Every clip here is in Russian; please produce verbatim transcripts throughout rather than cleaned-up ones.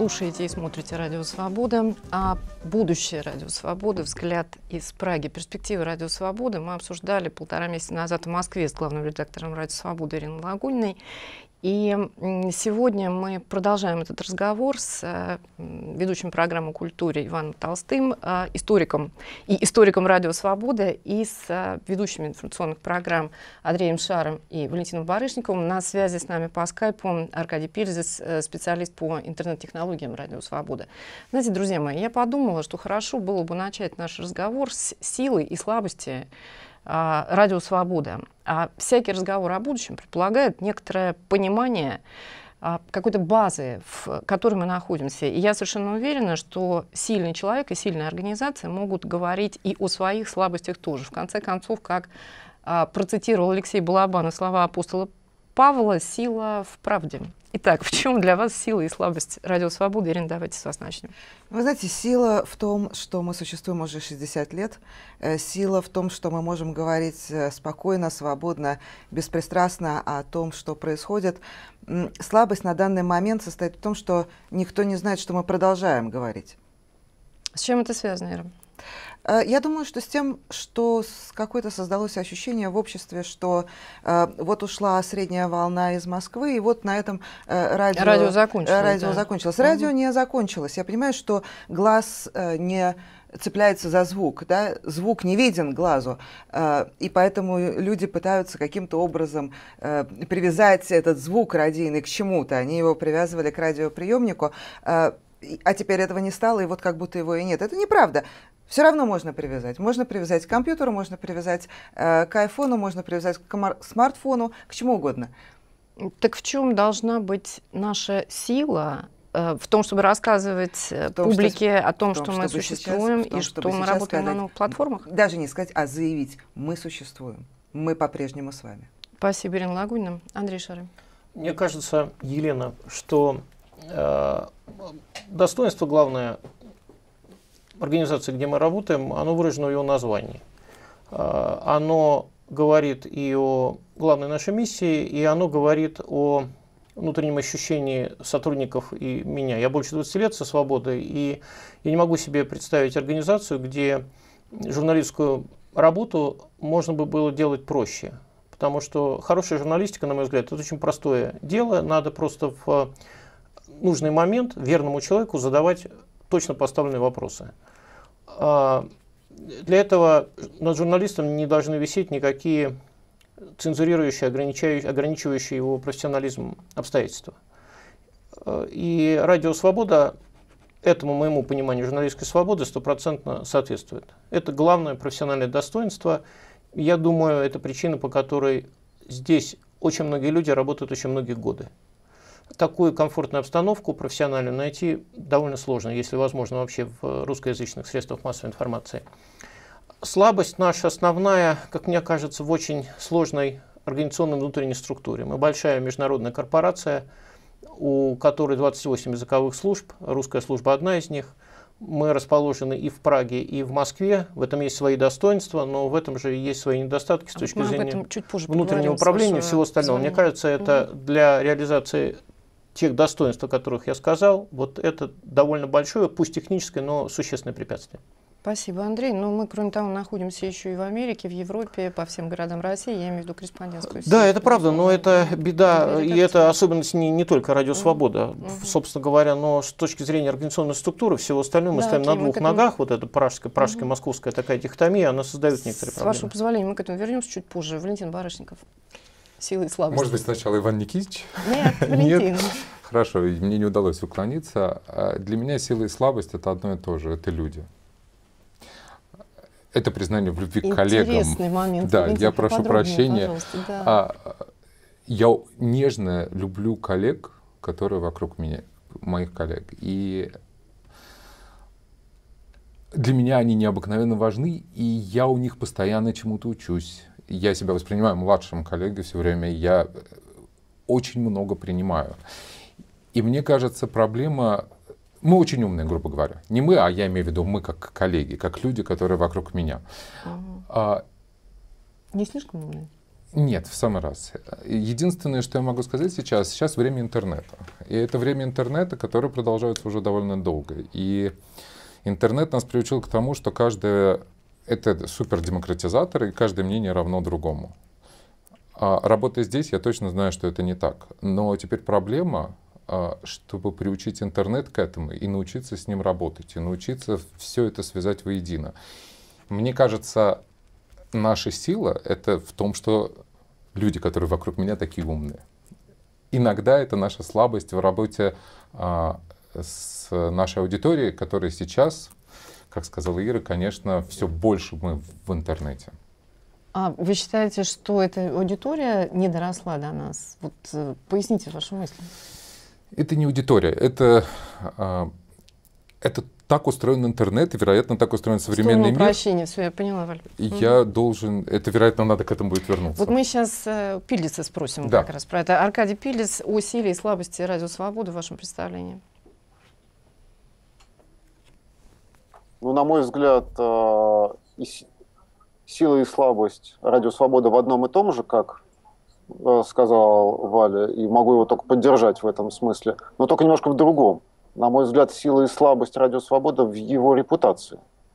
слушаете и смотрите «Радио Свобода». А будущее «Радио Свободы», взгляд из Праги, перспективы «Радио Свободы» мы обсуждали полтора месяца назад в Москве с главным редактором «Радио Свободы» Ириной Лагуниной. И сегодня мы продолжаем этот разговор с ведущим программы «Культуре» Иваном Толстым, историком и историком «Радио Свобода», и с ведущими информационных программ Андреем Шаром и Валентином Барышниковым. На связи с нами по скайпу Аркадий Пирзис, специалист по интернет-технологиям «Радио Свобода». Знаете, друзья мои, я подумала, что хорошо было бы начать наш разговор с силы и слабости «Радио Свобода». А всякий разговор о будущем предполагает некоторое понимание какой-то базы, в которой мы находимся. И я совершенно уверена, что сильный человек и сильная организация могут говорить и о своих слабостях тоже. В конце концов, как а, процитировал Алексей Балабанов слова апостола Павла, сила в правде. Итак, в чем для вас сила и слабость «Радио Свобода»? Ирина, давайте с вас начнем. Вы знаете, сила в том, что мы существуем уже шестьдесят лет. Э, сила в том, что мы можем говорить э, спокойно, свободно, беспристрастно о том, что происходит. М, слабость на данный момент состоит в том, что никто не знает, что мы продолжаем говорить. С чем это связано, Ира? Я думаю, что с тем, что какое-то создалось ощущение в обществе, что э, вот ушла средняя волна из Москвы, и вот на этом э, радио, радио закончилось. Радио, да. закончилось. радио угу. не закончилось. Я понимаю, что глаз э, не цепляется за звук, да? Звук не виден глазу, э, и поэтому люди пытаются каким-то образом э, привязать этот звук радийный к чему-то. Они его привязывали к радиоприемнику, э, а теперь этого не стало, и вот как будто его и нет. Это неправда. Все равно можно привязать. Можно привязать к компьютеру, можно привязать э, к айфону, можно привязать к смартфону, к чему угодно. Так в чем должна быть наша сила э, в том, чтобы рассказывать в том, публике что, о том, том, что мы существуем, сейчас, том, и что мы работаем сказать, на новых платформах? Даже не сказать, а заявить, мы существуем, мы по-прежнему с вами. Спасибо, Ирина Лагунина. Андрей Шарин. Мне кажется, Елена, что э, достоинство главное организации, где мы работаем, оно выражено в его названии. Оно говорит и о главной нашей миссии, и оно говорит о внутреннем ощущении сотрудников и меня. Я больше двадцати лет со «Свободой», и я не могу себе представить организацию, где журналистскую работу можно бы было делать проще. Потому что хорошая журналистика, на мой взгляд, это очень простое дело. Надо просто в нужный момент верному человеку задавать точно поставленные вопросы. Для этого над журналистом не должны висеть никакие цензурирующие, ограничивающие, ограничивающие его профессионализм обстоятельства. И «Радио Свобода» этому моему пониманию журналистской свободы стопроцентно соответствует. Это главное профессиональное достоинство. Я думаю, это причина, по которой здесь очень многие люди работают очень многие годы. Такую комфортную обстановку профессиональную найти довольно сложно, если возможно вообще в русскоязычных средствах массовой информации. Слабость наша основная, как мне кажется, в очень сложной организационной внутренней структуре. Мы большая международная корпорация, у которой двадцать восемь языковых служб, русская служба одна из них. Мы расположены и в Праге, и в Москве. В этом есть свои достоинства, но в этом же есть свои недостатки с точки зрения внутреннего управления и всего остального. Мне кажется, это угу. для реализации тех достоинств, о которых я сказал, вот это довольно большое, пусть техническое, но существенное препятствие. Спасибо, Андрей. Но мы, кроме того, находимся еще и в Америке, в Европе, по всем городам России, я имею в виду корреспондентскую сеть. Да, это правда, но это беда, и это особенность не, не только «Радио Свобода», угу. собственно говоря, но с точки зрения организационной структуры, всего остального, мы да, стоим окей, на двух этому... ногах, вот эта пражская, пражская угу. московская такая дихотомия, она создает некоторые с проблемы. С вашего позволения, мы к этому вернемся чуть позже. Валентин Барышников. Силы и слабости. Может быть, сначала Иван Никитич? Нет, Валентин. Хорошо, мне не удалось уклониться. Для меня сила и слабость — это одно и то же, это люди. Это признание в любви к коллегам. Интересный момент. Да, Валентин, я прошу прощения. Да. А, я нежно люблю коллег, которые вокруг меня, моих коллег. И для меня они необыкновенно важны, и я у них постоянно чему-то учусь. Я себя воспринимаю младшим коллегой все время, я очень много принимаю. И мне кажется, проблема... Мы очень умные, грубо говоря. Не мы, а я имею в виду мы как коллеги, как люди, которые вокруг меня. Угу. А, Не слишком умные? Нет, в самый раз. Единственное, что я могу сказать сейчас, сейчас время интернета. И это время интернета, которое продолжается уже довольно долго. И интернет нас приучил к тому, что каждое это супердемократизатор, и каждое мнение равно другому. А работая здесь, я точно знаю, что это не так. Но теперь проблема, чтобы приучить интернет к этому и научиться с ним работать, и научиться все это связать воедино. Мне кажется, наша сила — это в том, что люди, которые вокруг меня, такие умные. Иногда это наша слабость в работе а, с нашей аудиторией, которая сейчас, как сказала Ира, конечно, все больше мы в интернете. А вы считаете, что эта аудитория не доросла до нас? Вот э, поясните ваши мысли. Это не аудитория, это, а, это так устроен интернет, и, вероятно, так устроен современный мир. Прощения, все, я поняла, Валь. Я угу. должен, это, вероятно, надо к этому будет вернуться. Вот мы сейчас э, Пилица спросим да. как раз про это. Аркадий Пилец, о силе и слабости Радио Свободы в вашем представлении. Ну, на мой взгляд, э, и сила и слабость Радио Свобода в одном и том же, как э, сказал Валя, и могу его только поддержать в этом смысле, но только немножко в другом. На мой взгляд, сила и слабость Радио Свобода в его репутации.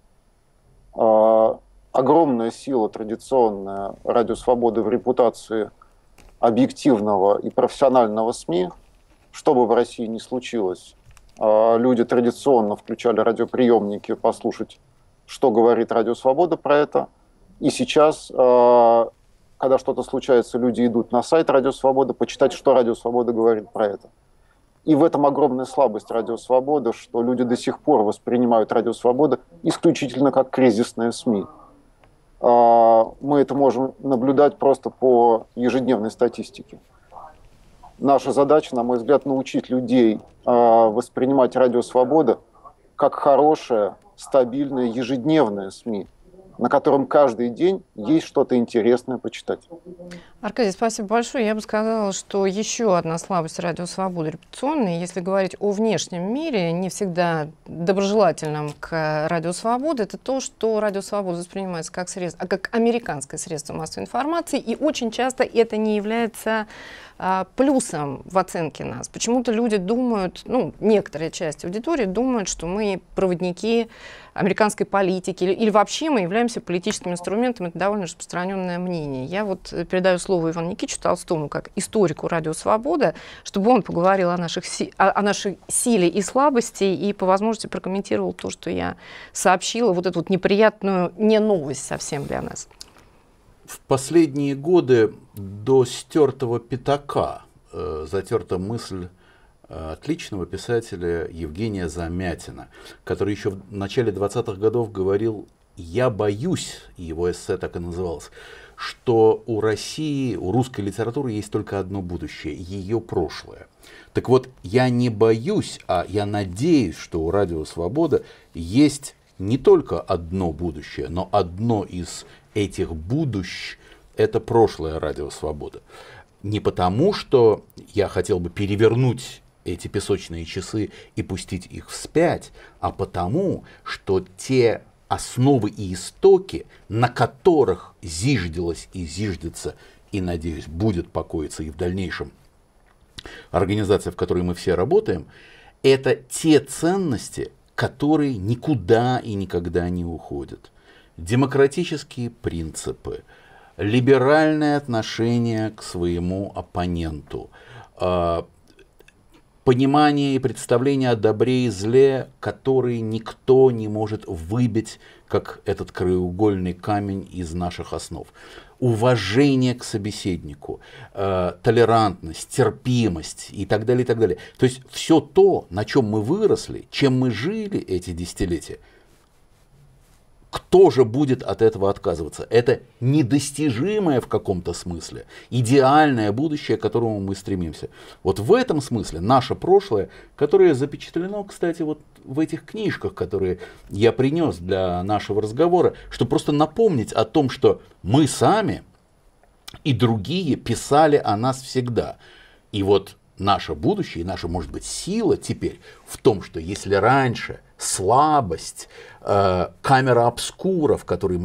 Э, огромная сила традиционная Радио Свободы в репутации объективного и профессионального СМИ, что бы в России ни случилось. Э, люди традиционно включали радиоприемники послушать, что говорит Радио Свобода про это. И сейчас, э, когда что-то случается, люди идут на сайт Радио Свобода почитать, что Радио Свобода говорит про это. И в этом огромная слабость Радио Свобода, что люди до сих пор воспринимают Радио Свобода исключительно как кризисное СМИ. Э, мы это можем наблюдать просто по ежедневной статистике. Наша задача, на мой взгляд, научить людей э, воспринимать Радио Свобода как хорошее, стабильное, ежедневное СМИ, на котором каждый день есть что-то интересное почитать. Аркадий, спасибо большое. Я бы сказала, что еще одна слабость Радио Свободы репутационная, если говорить о внешнем мире, не всегда доброжелательном к Радио Свободы, это то, что Радио Свобода воспринимается как средство, как американское средство массовой информации, и очень часто это не является а, плюсом в оценке нас. Почему-то люди думают, ну, некоторая часть аудитории думают, что мы проводники американской политики или, или вообще мы являемся политическим инструментом. Это довольно распространенное мнение. Я вот передаю слово Ивану Никитичу Толстому как историку Радио Свобода, чтобы он поговорил о, наших си о, о нашей силе и слабости и по возможности прокомментировал то, что я сообщила, вот эту вот неприятную не новость совсем для нас. В последние годы до стертого пятака э, затерта мысль отличного писателя Евгения Замятина, который еще в начале двадцатых годов говорил: «Я боюсь», его эссе так и называлось, что у России, у русской литературы есть только одно будущее — ее прошлое. Так вот, я не боюсь, а я надеюсь, что у Радио Свобода есть не только одно будущее, но одно из этих будущ — это прошлое Радио Свобода. Не потому, что я хотел бы перевернуть эти песочные часы и пустить их вспять, а потому, что те основы и истоки, на которых зиждилось и зиждется, и, надеюсь, будет покоиться и в дальнейшем организация, в которой мы все работаем, это те ценности, которые никуда и никогда не уходят. Демократические принципы, либеральное отношение к своему оппоненту, понимание и представление о добре и зле, которые никто не может выбить, как этот краеугольный камень из наших основ. Уважение к собеседнику, э, толерантность, терпимость и так далее, и так далее. То есть все то, на чем мы выросли, чем мы жили эти десятилетия, кто же будет от этого отказываться? Это недостижимое в каком-то смысле, идеальное будущее, к которому мы стремимся. Вот в этом смысле наше прошлое, которое запечатлено, кстати, вот в этих книжках, которые я принес для нашего разговора, чтобы просто напомнить о том, что мы сами и другие писали о нас всегда. И вот наше будущее, и наша, может быть, сила теперь в том, что если раньше слабость, э, камера обскура, в которой мы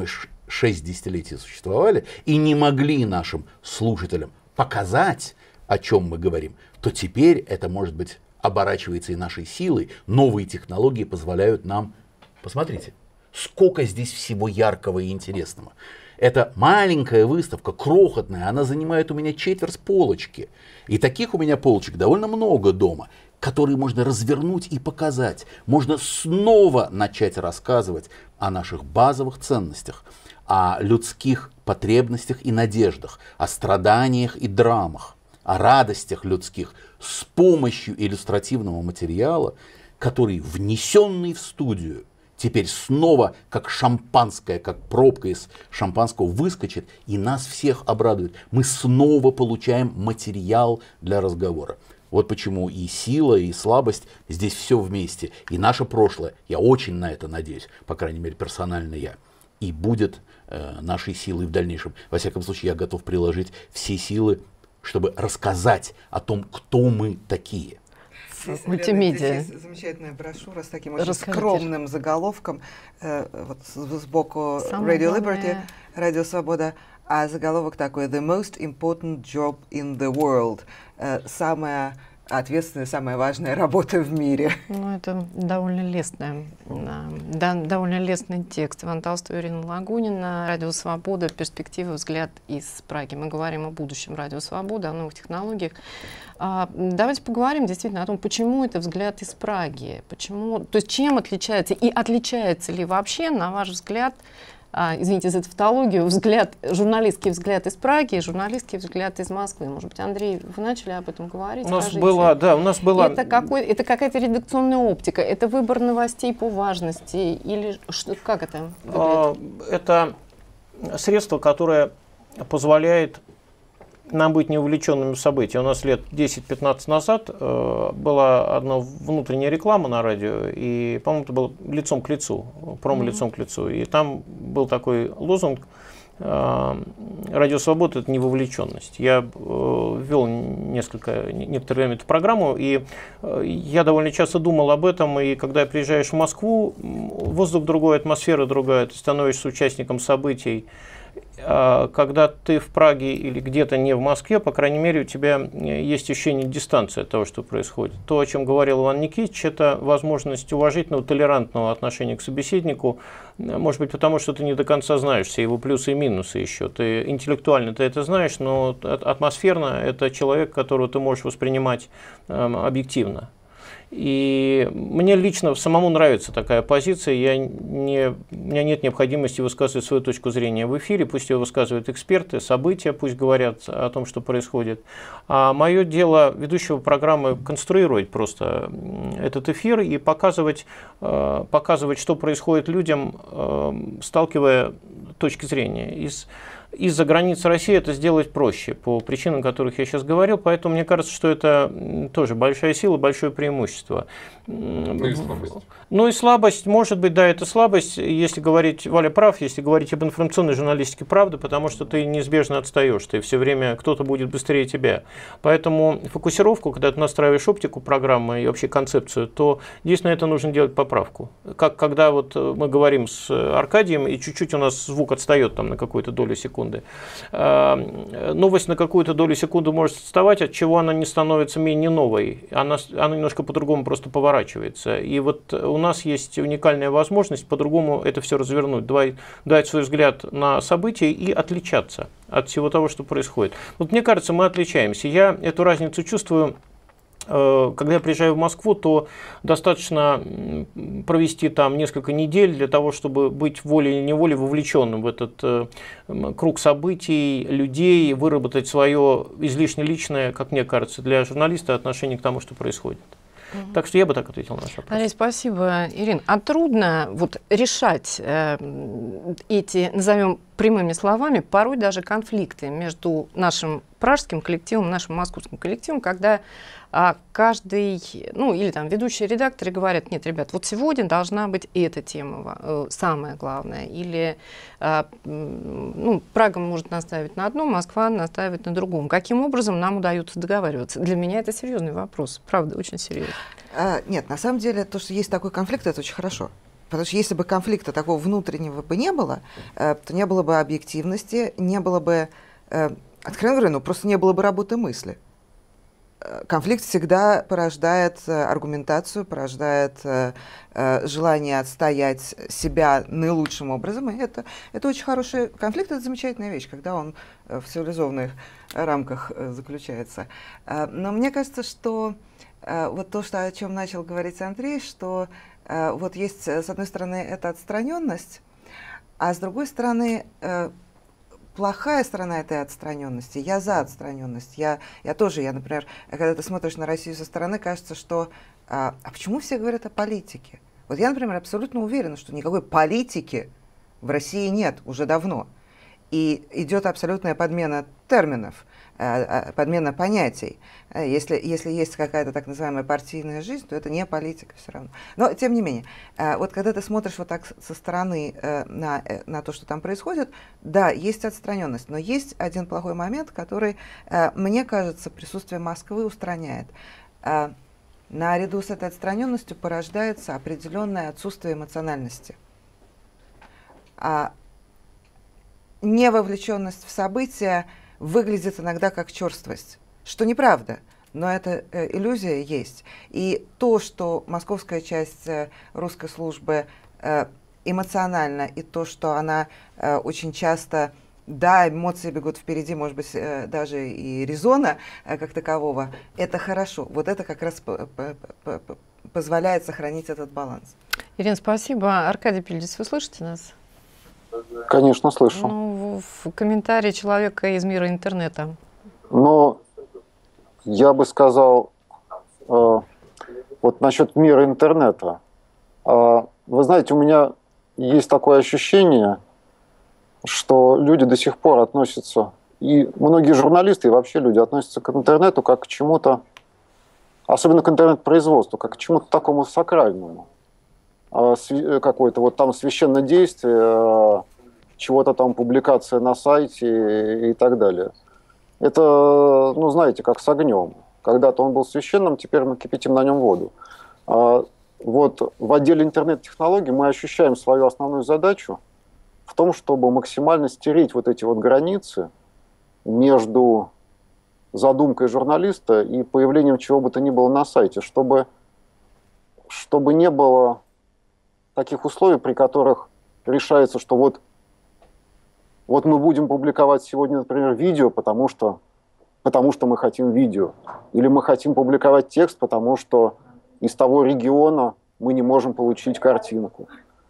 шесть десятилетий существовали и не могли нашим слушателям показать, о чем мы говорим, то теперь это, может быть, оборачивается и нашей силой. Новые технологии позволяют нам... Посмотрите, сколько здесь всего яркого и интересного. Это маленькая выставка, крохотная, она занимает у меня четверть полочки. И таких у меня полочек довольно много дома, которые можно развернуть и показать. Можно снова начать рассказывать о наших базовых ценностях, о людских потребностях и надеждах, о страданиях и драмах, о радостях людских с помощью иллюстративного материала, который, внесенный в студию, теперь снова как шампанское, как пробка из шампанского выскочит и нас всех обрадует. Мы снова получаем материал для разговора. Вот почему и сила, и слабость здесь все вместе. И наше прошлое, я очень на это надеюсь, по крайней мере персонально я, и будет э, нашей силой в дальнейшем. Во всяком случае, я готов приложить все силы, чтобы рассказать о том, кто мы такие. Здесь, Мультимедиа. Здесь замечательная брошюра с таким очень Расскажите. скромным заголовком, э, вот сбоку Самое Radio главное... Liberty, Радио Свобода, а заголовок такой: The most important job in the world. Э, самая ответственная, самая важная работа в мире. Ну, это довольно лестная, да, довольно лестный текст. Иван Толстой, Ирина Лагунина, Радио Свобода, перспективы, взгляд из Праги. Мы говорим о будущем Радио Свобода, о новых технологиях. А, давайте поговорим действительно о том, почему это взгляд из Праги, почему, то есть чем отличается и отличается ли вообще, на ваш взгляд, а, извините за тавтологию, взгляд, журналистский взгляд из Праги и журналистский взгляд из Москвы. Может быть, Андрей, вы начали об этом говорить? У нас Скажите. была, да, у нас была... Это, какой, это какая-то редакционная оптика, это выбор новостей по важности или что, как это выглядит? Это средство, которое позволяет нам быть не увлеченными в события. У нас лет десять-пятнадцать назад э, была одна внутренняя реклама на радио, и, по-моему, это было лицом к лицу, промо лицом mm-hmm. к лицу. И там был такой лозунг: э, «Радио Свобода – это не вовлеченность». Я э, вел несколько, некоторое время эту программу, и э, я довольно часто думал об этом, и когда приезжаешь в Москву, воздух другой, атмосфера другая, ты становишься участником событий. Когда ты в Праге или где-то не в Москве, по крайней мере, у тебя есть ощущение дистанции от того, что происходит. То, о чем говорил Иван Никитич, это возможность уважительного, толерантного отношения к собеседнику, может быть, потому что ты не до конца знаешь все его плюсы и минусы еще. Ты интеллектуально ты это знаешь, но атмосферно это человек, которого ты можешь воспринимать э, объективно. И мне лично самому нравится такая позиция, я не, у меня нет необходимости высказывать свою точку зрения в эфире, пусть ее высказывают эксперты, события, пусть говорят о том, что происходит. А мое дело ведущего программы конструировать просто этот эфир и показывать, показывать, что происходит людям, сталкивая точки зрения. Из Из-за границ России это сделать проще, по причинам, о которых я сейчас говорил, поэтому мне кажется, что это тоже большая сила, большое преимущество. Ну и слабость. Ну и слабость, может быть, да, это слабость, если говорить, Валя прав, если говорить об информационной журналистике, правда, потому что ты неизбежно отстаешь, ты все время, кто-то будет быстрее тебя. Поэтому фокусировку, когда ты настраиваешь оптику программы и вообще концепцию, то здесь на это нужно делать поправку. Как когда вот мы говорим с Аркадием, и чуть-чуть у нас звук отстает там на какую-то долю секунды. Новость на какую-то долю секунды может отставать, от чего она не становится менее новой. Она, она немножко по-другому просто поворачивается. И вот у нас есть уникальная возможность по-другому это все развернуть, дать, дать свой взгляд на события и отличаться от всего того, что происходит. Вот мне кажется, мы отличаемся. Я эту разницу чувствую. Когда я приезжаю в Москву, то достаточно провести там несколько недель для того, чтобы быть волей или неволей вовлеченным в этот э, круг событий, людей, выработать свое излишне личное, как мне кажется, для журналиста отношение к тому, что происходит. Mm-hmm. Так что я бы так ответил на ваш вопрос. Андрей, спасибо. Ирина, а трудно вот решать э, эти, назовем прямыми словами, порой даже конфликты между нашим пражским коллективом, нашим московским коллективом, когда а, каждый, ну или там ведущие редакторы говорят: нет, ребят, вот сегодня должна быть эта тема э, самая главная, или э, ну, Прага может наставить на одном, Москва наставит на другом. Каким образом нам удается договариваться? Для меня это серьезный вопрос, правда, очень серьезный. А, нет, на самом деле, то, что есть такой конфликт, это очень хорошо. потому что если бы конфликта такого внутреннего бы не было, э, то не было бы объективности, не было бы, э, откровенно говоря, ну просто не было бы работы мысли. Конфликт всегда порождает э, аргументацию, порождает э, э, желание отстоять себя наилучшим образом. И это, это очень хороший конфликт, это замечательная вещь, когда он э, в цивилизованных рамках э, заключается. Э, но мне кажется, что э, вот то, что, о чем начал говорить Андрей, что э, вот есть, с одной стороны, эта отстраненность, а с другой стороны, э, плохая сторона этой отстраненности. Я за отстраненность. Я, я тоже, я, например, когда ты смотришь на Россию со стороны, кажется, что а, а почему все говорят о политике? Вот я, например, абсолютно уверена, что никакой политики в России нет уже давно. И идет абсолютная подмена терминов, подмена понятий. Если, если есть какая-то так называемая партийная жизнь, то это не политика все равно. Но, тем не менее, вот когда ты смотришь вот так со стороны на, на то, что там происходит, да, есть отстраненность, но есть один плохой момент, который, мне кажется, присутствие Москвы устраняет. Наряду с этой отстраненностью порождается определенное отсутствие эмоциональности. Невовлеченность в события выглядит иногда как черствость, что неправда, но эта э, иллюзия есть. И то, что московская часть э, русской службы э, эмоциональна, и то, что она э, очень часто, да, эмоции бегут впереди, может быть, э, даже и резона э, как такового, это хорошо. Вот это как раз позволяет сохранить этот баланс. Ирина, спасибо. Аркадий Пильдис, вы слышите нас? Конечно, слышу. Ну, в комментарии человека из мира интернета. Но я бы сказал, э, вот насчет мира интернета. Э, вы знаете, у меня есть такое ощущение, что люди до сих пор относятся, и многие журналисты, и вообще люди относятся к интернету как к чему-то, особенно к интернет-производству, как к чему-то такому сакральному. Какое-то вот там священное действие, чего-то там публикация на сайте и так далее. Это, ну, знаете, как с огнем. Когда-то он был священным, теперь мы кипятим на нем воду. А вот в отделе интернет-технологий мы ощущаем свою основную задачу в том, чтобы максимально стереть вот эти вот границы между задумкой журналиста и появлением чего бы то ни было на сайте, чтобы, чтобы не было таких условий, при которых решается, что вот, вот мы будем публиковать сегодня, например, видео, потому что, потому что мы хотим видео. Или мы хотим публиковать текст, потому что из того региона мы не можем получить картинку.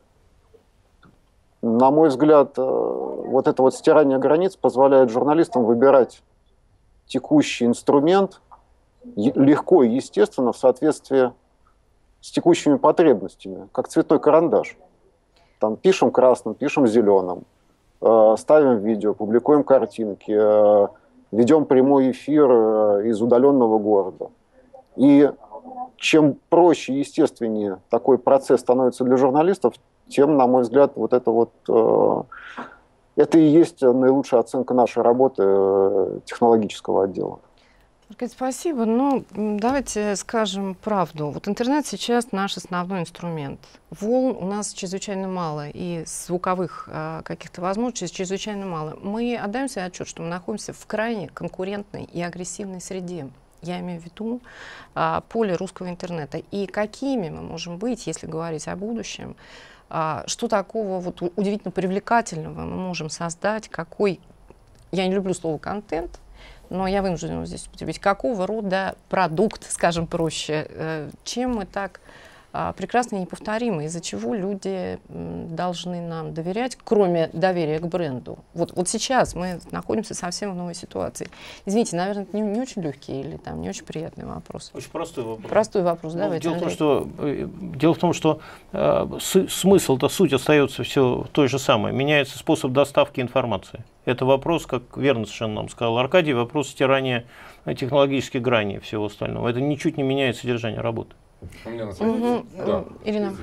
На мой взгляд, вот это вот стирание границ позволяет журналистам выбирать текущий инструмент легко и естественно в соответствии с текущими потребностями, как цветной карандаш. Там пишем красным, пишем зеленым, э, ставим видео, публикуем картинки, э, ведем прямой эфир э, из удаленного города. И чем проще и естественнее такой процесс становится для журналистов, тем, на мой взгляд, вот это вот э, это и есть наилучшая оценка нашей работы э, технологического отдела. Аркадий, спасибо. Ну, давайте скажем правду. Вот интернет сейчас наш основной инструмент. Волн у нас чрезвычайно мало, и звуковых а, каких-то возможностей чрезвычайно мало. Мы отдаем себе отчет, что мы находимся в крайне конкурентной и агрессивной среде. Я имею в виду а, поле русского интернета. И какими мы можем быть, если говорить о будущем, а, что такого вот удивительно привлекательного мы можем создать, какой, я не люблю слово «контент», но я вынуждена здесь употребить, какого рода продукт, скажем проще, э, чем мы так э, прекрасно и неповторимы, из-за чего люди э, должны нам доверять, кроме доверия к бренду. Вот, вот сейчас мы находимся совсем в новой ситуации. Извините, наверное, это не, не очень легкий или там, не очень приятный вопрос. Очень простой вопрос. Простой вопрос, ну, давайте, дело, в том, Андрей. что, дело в том, что э, смысл-то, суть остается все той же самой. Меняется способ доставки информации. Это вопрос, как верно совершенно нам сказал Аркадий, вопрос стирания технологических граней и всего остального. Это ничуть не меняет содержание работы. У меня на самом деле, Угу. да. Ирина.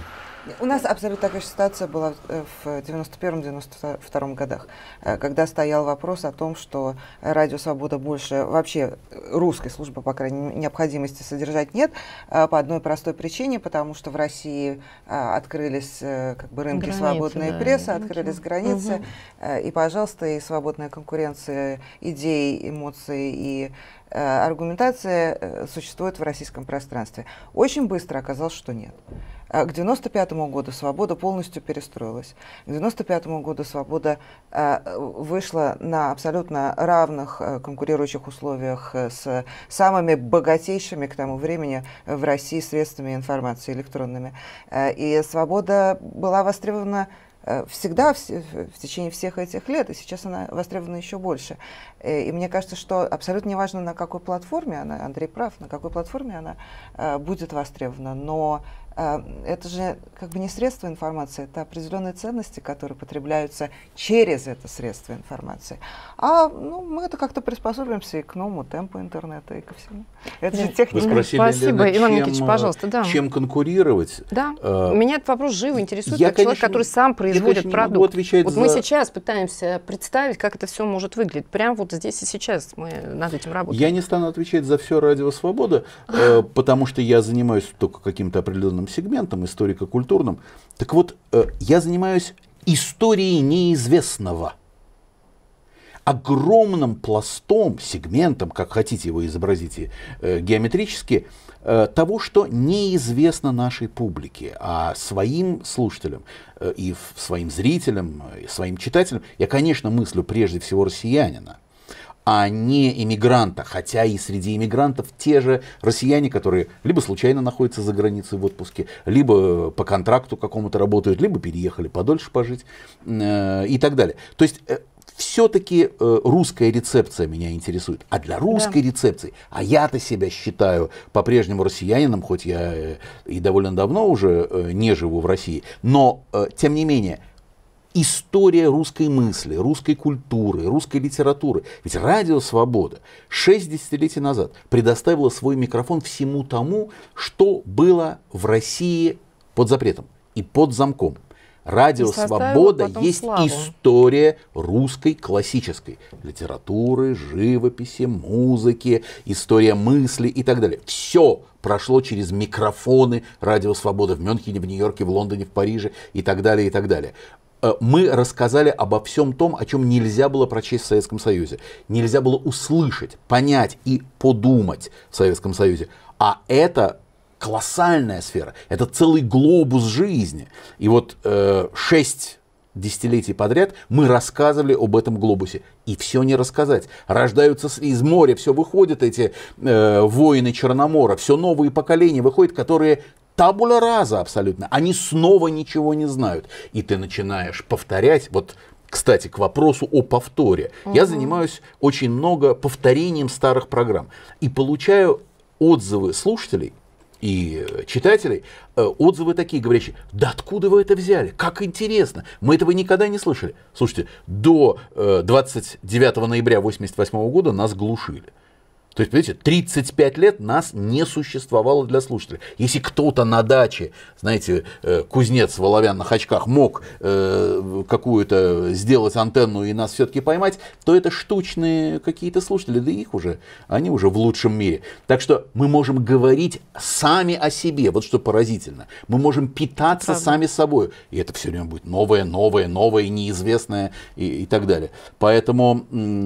У нас абсолютно такая же ситуация была в девяносто первом — девяносто втором годах, когда стоял вопрос о том, что Радио Свобода больше вообще русской службы, по крайней мере, необходимости содержать нет, по одной простой причине, потому что в России открылись как бы рынки Границы, свободной да, прессы, рынки. открылись границы, угу. и, пожалуйста, и свободная конкуренция идей, эмоций и аргументация существует в российском пространстве. Очень быстро оказалось, что нет. К девяносто пятому году «Свобода» полностью перестроилась. К девяносто пятому году «Свобода» вышла на абсолютно равных конкурирующих условиях с самыми богатейшими к тому времени в России средствами информации электронными. И «Свобода» была востребована всегда, в, в течение всех этих лет, и сейчас она востребована еще больше. И мне кажется, что абсолютно неважно, на какой платформе она, Андрей прав, на какой платформе она э, будет востребована, но э, это же как бы не средство информации, это определенные ценности, которые потребляются через это средство информации. А ну, мы это как-то приспособимся и к новому темпу интернета, и ко всему. Это же техника. Вы спросили, Спасибо, Лена, Иван чем, Никитич, пожалуйста, да. чем конкурировать? Да, э, меня этот вопрос живо интересует, я, как конечно, человек, который сам производит я, конечно, продукт. Вот за... мы мы сейчас пытаемся представить, как это все может выглядеть. Прямо вот здесь и сейчас мы над этим работаем. Я не стану отвечать за все Радио Свобода, э, потому что я занимаюсь только каким-то определенным сегментом, историко-культурным. Так вот, э, я занимаюсь историей неизвестного. Огромным пластом, сегментом, как хотите его изобразите э, геометрически, э, того, что неизвестно нашей публике, а своим слушателям э, и своим зрителям, и своим читателям я, конечно, мыслю прежде всего россиянина, а не иммигранта, хотя и среди иммигрантов те же россияне, которые либо случайно находятся за границей в отпуске, либо по контракту какому-то работают, либо переехали подольше пожить э, и так далее. То есть э, все-таки э, русская рецепция меня интересует. А для русской да. рецепции, а я-то себя считаю по-прежнему россиянином, хоть я э, и довольно давно уже э, не живу в России, но э, тем не менее, история русской мысли, русской культуры, русской литературы. Ведь Радио Свобода шесть десятилетий назад предоставила свой микрофон всему тому, что было в России под запретом и под замком. Радио Свобода есть славу. История русской классической литературы, живописи, музыки, история мысли и так далее. Все прошло через микрофоны Радио Свобода в Мюнхене, в Нью-Йорке, в Лондоне, в Париже и так далее, и так далее. Мы рассказали обо всем том, о чем нельзя было прочесть в Советском Союзе. Нельзя было услышать, понять и подумать в Советском Союзе. А это колоссальная сфера, это целый глобус жизни. И вот э, шесть десятилетий подряд мы рассказывали об этом глобусе. И все не рассказать. Рождаются из моря, все выходят эти э, воины Черномора, все новые поколения выходят, которые... Табула раза абсолютно. Они снова ничего не знают. И ты начинаешь повторять. Вот, кстати, к вопросу о повторе. Угу. Я занимаюсь очень много повторением старых программ. И получаю отзывы слушателей и читателей. Отзывы такие, говорящие: да откуда вы это взяли? Как интересно. Мы этого никогда не слышали. Слушайте, до двадцать девятого ноября восемьдесят восьмого года нас глушили. То есть, понимаете, тридцать пять лет нас не существовало для слушателей. Если кто-то на даче, знаете, кузнец в оловянных очках мог э, какую-то сделать антенну и нас все-таки поймать, то это штучные какие-то слушатели, да их уже, они уже в лучшем мире. Так что мы можем говорить сами о себе, вот что поразительно. Мы можем питаться Правда. Сами собой. И это все время будет новое, новое, новое, неизвестное и, и так далее. Поэтому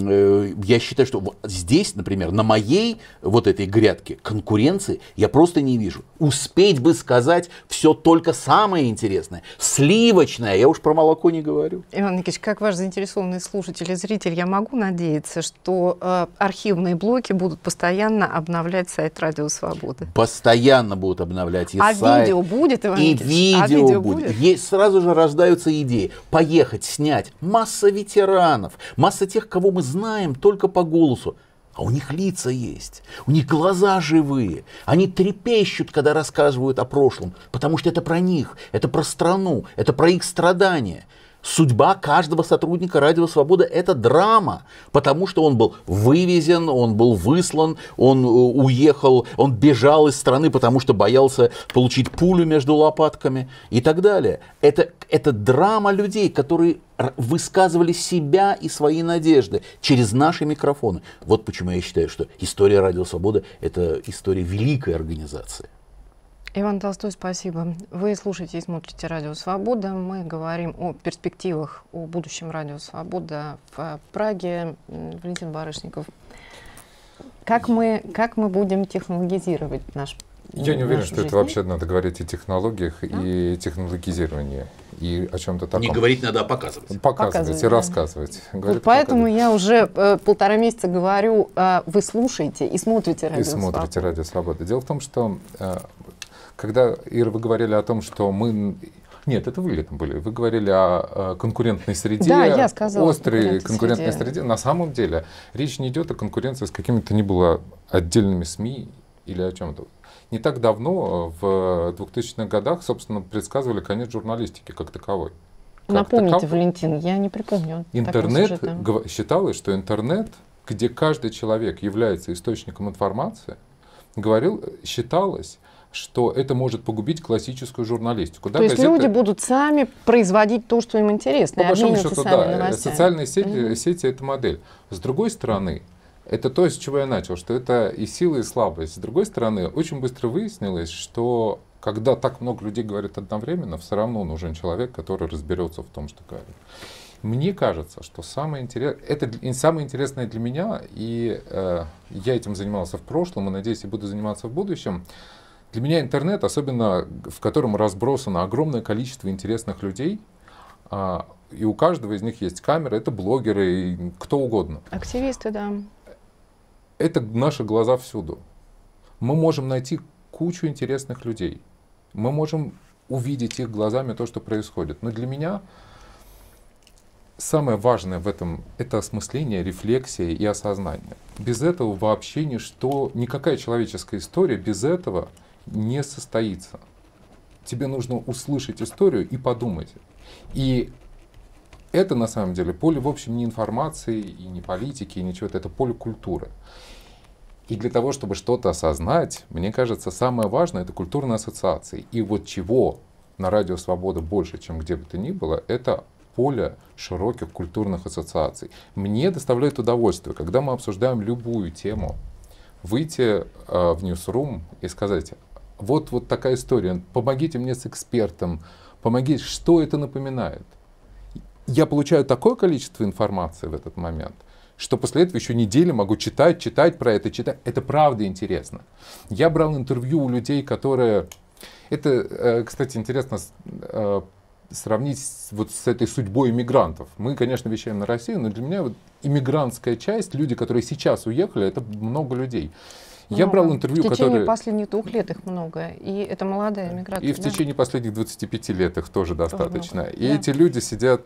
э, я считаю, что здесь, например, на моей Моей вот этой грядке конкуренции я просто не вижу. Успеть бы сказать все только самое интересное, сливочное, я уж про молоко не говорю. Иван Никитич, как ваш заинтересованный слушатель и зритель, я могу надеяться, что э, архивные блоки будут постоянно обновлять сайт Радио Свободы? Постоянно будут обновлять и а сайт. Видео будет, Иван и Никитич? видео, а видео будет. будет? Есть, сразу же рождаются идеи. Поехать, снять. Масса ветеранов, масса тех, кого мы знаем только по голосу. А у них лица есть, у них глаза живые, они трепещут, когда рассказывают о прошлом, потому что это про них, это про страну, это про их страдания. Судьба каждого сотрудника «Радио Свобода» — это драма, потому что он был вывезен, он был выслан, он уехал, он бежал из страны, потому что боялся получить пулю между лопатками и так далее. Это, это драма людей, которые высказывали себя и свои надежды через наши микрофоны. Вот почему я считаю, что история «Радио Свобода» — это история великой организации. Иван Толстой, спасибо. Вы слушаете и смотрите «Радио Свобода». Мы говорим о перспективах, о будущем «Радио Свобода» в Праге. Валентин Барышников, как мы, как мы будем технологизировать наш Я не уверен, что жизнь? это вообще надо говорить о технологиях а? и технологизировании. И о чем-то таком. Не говорить надо, а показывать. Показывать, показывать и да. рассказывать. Говорит, поэтому показывать. Я уже э, полтора месяца говорю, э, вы слушаете и смотрите «Радио Свобода». И смотрите «Радио Свобода». Дело в том, что... Э, Когда, Ира, вы говорили о том, что мы... Нет, это вы летом были. Вы говорили о, о конкурентной среде. Да, я сказала. Острой конкурентной среде. среде. На самом деле речь не идет о конкуренции с какими-то ни было отдельными СМИ или о чем-то. Не так давно, в двухтысячных годах, собственно, предсказывали конец журналистики как таковой. Как Напомните, таковой. Валентин, я не припомню. Интернет, считалось, что интернет, где каждый человек является источником информации, говорил, считалось, что это может погубить классическую журналистику. То да, есть газеты... люди будут сами производить то, что им интересно, по большому счету, да, новостями. Социальные сети, mm-hmm. сети — это модель. С другой стороны, это то, с чего я начал, что это и сила, и слабость. С другой стороны, очень быстро выяснилось, что когда так много людей говорят одновременно, все равно нужен человек, который разберется в том, что говорит. Мне кажется, что самое интересное, это самое интересное для меня, и э, я этим занимался в прошлом, и, надеюсь, и буду заниматься в будущем. Для меня интернет, особенно в котором разбросано огромное количество интересных людей, а, и у каждого из них есть камера, это блогеры, и кто угодно. Активисты, да. Это наши глаза всюду. Мы можем найти кучу интересных людей. Мы можем увидеть их глазами то, что происходит. Но для меня самое важное в этом — это осмысление, рефлексия и осознание. Без этого вообще ничто, никакая человеческая история без этого не состоится. Тебе нужно услышать историю и подумать. И это на самом деле поле, в общем, не информации, и не политики, и ничего, это поле культуры. И для того, чтобы что-то осознать, мне кажется, самое важное — это культурные ассоциации. И вот чего на «Радио Свобода» больше, чем где бы то ни было, это поле широких культурных ассоциаций. Мне доставляет удовольствие, когда мы обсуждаем любую тему, выйти э, в ньюсрум и сказать: вот, вот такая история, помогите мне с экспертом, помогите, что это напоминает. Я получаю такое количество информации в этот момент, что после этого еще неделю могу читать, читать про это, читать. Это правда интересно. Я брал интервью у людей, которые... Это, кстати, интересно сравнить вот с этой судьбой иммигрантов. Мы, конечно, вещаем на Россию, но для меня вот иммигрантская часть, люди, которые сейчас уехали, это много людей. Я много. брал интервью, в течение которые... последних двух лет их много, и это молодая миграция. И в да? течение последних двадцати пяти лет их тоже достаточно. Тоже и да. эти люди сидят...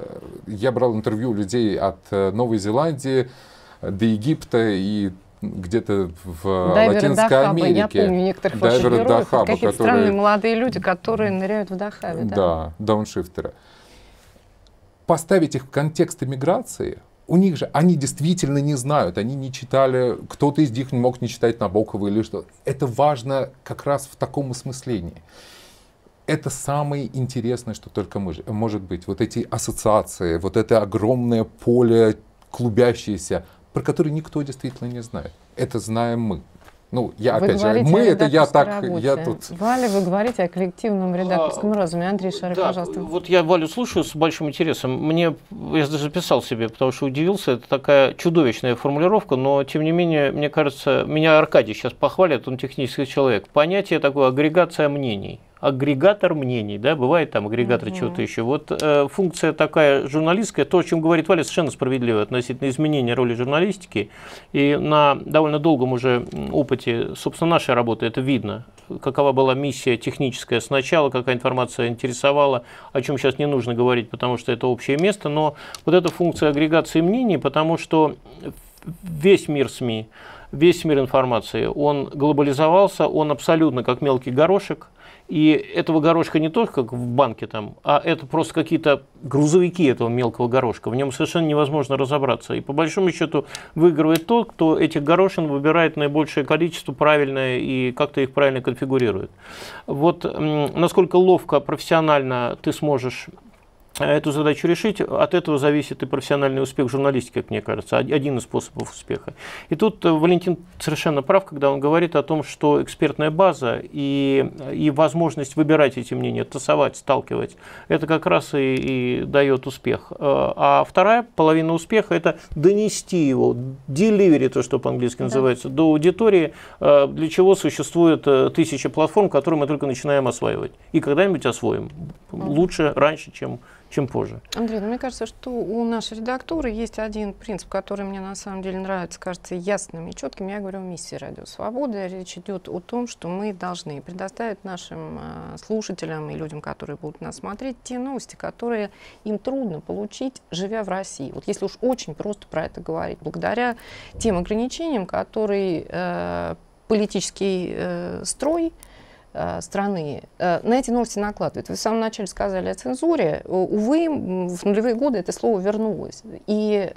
Я брал интервью у людей от Новой Зеландии до Египта и где-то в Дайверы Латинской Дахаба. Америке. Я помню некоторых ваших Дайверы героев, Дахаба, какие-то которые... странные молодые люди, которые ныряют в Дахабе. Да, да, дауншифтеры. Поставить их в контекст эмиграции, у них же, они действительно не знают, они не читали, кто-то из них не мог не читать Набокова или что. Это важно как раз в таком осмыслении. Это самое интересное, что только может быть. Вот эти ассоциации, вот это огромное поле клубящееся, про которое никто действительно не знает. Это знаем мы. Ну, я вы опять же, мы, это я так, работе. я тут... Валя, вы говорите о коллективном редакторском а, разуме. Андрей Шарик, да, пожалуйста. Вот я Валю слушаю с большим интересом. Мне, я даже записал себе, потому что удивился, это такая чудовищная формулировка, но, тем не менее, мне кажется, меня Аркадий сейчас похвалит, он технический человек. Понятие такое — агрегация мнений. Агрегатор мнений, да, бывает там агрегатор uh-huh. чего-то еще. Вот э, функция такая журналистская, то, о чем говорит Валя, совершенно справедливо относительно изменения роли журналистики. И на довольно долгом уже опыте, собственно, нашей работы это видно, какова была миссия техническая сначала, какая информация интересовала, о чем сейчас не нужно говорить, потому что это общее место, но вот эта функция агрегации мнений, потому что весь мир СМИ, весь мир информации, он глобализовался, он абсолютно как мелкий горошек. И этого горошка не только как в банке, там, а это просто какие-то грузовики этого мелкого горошка. В нем совершенно невозможно разобраться. И по большому счету выигрывает тот, кто этих горошин выбирает наибольшее количество правильное и как-то их правильно конфигурирует. Вот насколько ловко, профессионально ты сможешь эту задачу решить, от этого зависит и профессиональный успех журналистики, как мне кажется, один из способов успеха. И тут Валентин совершенно прав, когда он говорит о том, что экспертная база и, и возможность выбирать эти мнения, тасовать, сталкивать, это как раз и, и дает успех. А вторая половина успеха – это донести его, delivery, то, что по-английски называется, да, до аудитории, для чего существует тысяча платформ, которые мы только начинаем осваивать. И когда-нибудь освоим. Лучше раньше, чем чем позже. Андрей, ну, мне кажется, что у нашей редактуры есть один принцип, который мне на самом деле нравится, кажется ясным и четким. Я говорю о миссии «Радио Свобода». Речь идет о том, что мы должны предоставить нашим э, слушателям и людям, которые будут нас смотреть, те новости, которые им трудно получить, живя в России. Вот если уж очень просто про это говорить, благодаря тем ограничениям, которые э, политический э, строй страны на эти новости накладывают. Вы в самом начале сказали о цензуре. Увы, в нулевые годы это слово вернулось. И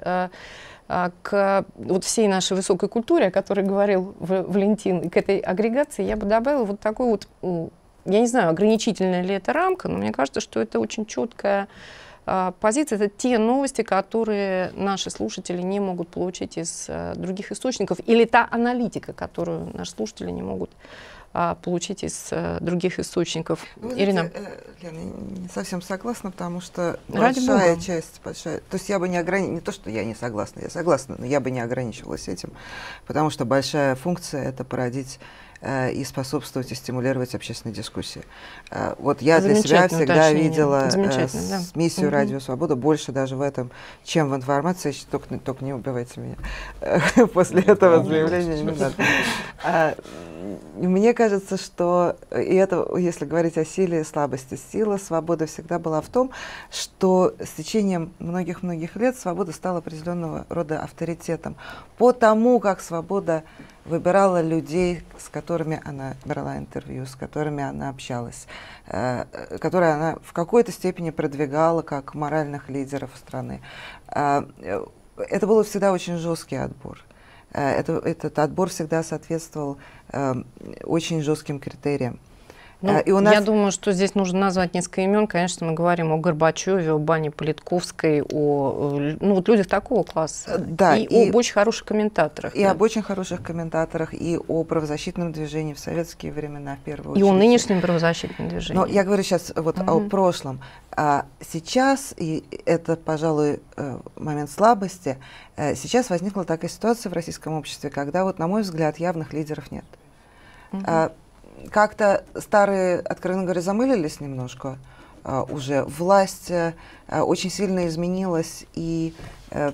к вот всей нашей высокой культуре, о которой говорил Валентин, и к этой агрегации я бы добавила вот такой вот, я не знаю, ограничительная ли это рамка, но мне кажется, что это очень четкая позиция. Это те новости, которые наши слушатели не могут получить из других источников, или та аналитика, которую наши слушатели не могут получить из э, других источников. Ну, Ирина. Знаете, э, Лена, не совсем согласна, потому что Ради большая Бога. часть, большая, то есть я бы не ограничивала, не то, что я не согласна, я согласна, но я бы не ограничивалась этим, потому что большая функция — это породить э, и способствовать и стимулировать общественные дискуссии. Э, вот я для себя всегда уточнение. видела э, да. миссию угу. «Радио Свобода» больше даже в этом, чем в информации. Только, только не убивайте меня после этого заявления. Не надо. Мне кажется, что, и это, если говорить о силе и слабости, сила свободы всегда была в том, что с течением многих-многих лет свобода стала определенного рода авторитетом. По тому, как свобода выбирала людей, с которыми она брала интервью, с которыми она общалась, э, которые она в какой-то степени продвигала как моральных лидеров страны. Э, это был всегда очень жесткий отбор. Это, этот отбор всегда соответствовал э, очень жестким критериям. Ну, и у нас... Я думаю, что здесь нужно назвать несколько имен. Конечно, мы говорим о Горбачеве, о Бане Политковской, о ну, вот людях такого класса. Да, и, и об очень хороших комментаторах. И да. об очень хороших комментаторах, и о правозащитном движении в советские времена, в первую и очередь. И о нынешнем правозащитном движении. Но я говорю сейчас вот угу. о прошлом. А сейчас, и это, пожалуй, момент слабости, сейчас возникла такая ситуация в российском обществе, когда, вот, на мой взгляд, явных лидеров нет. Угу. А, как-то старые, откровенно говоря, замылились немножко а, уже. Власть а, очень сильно изменилась, и а,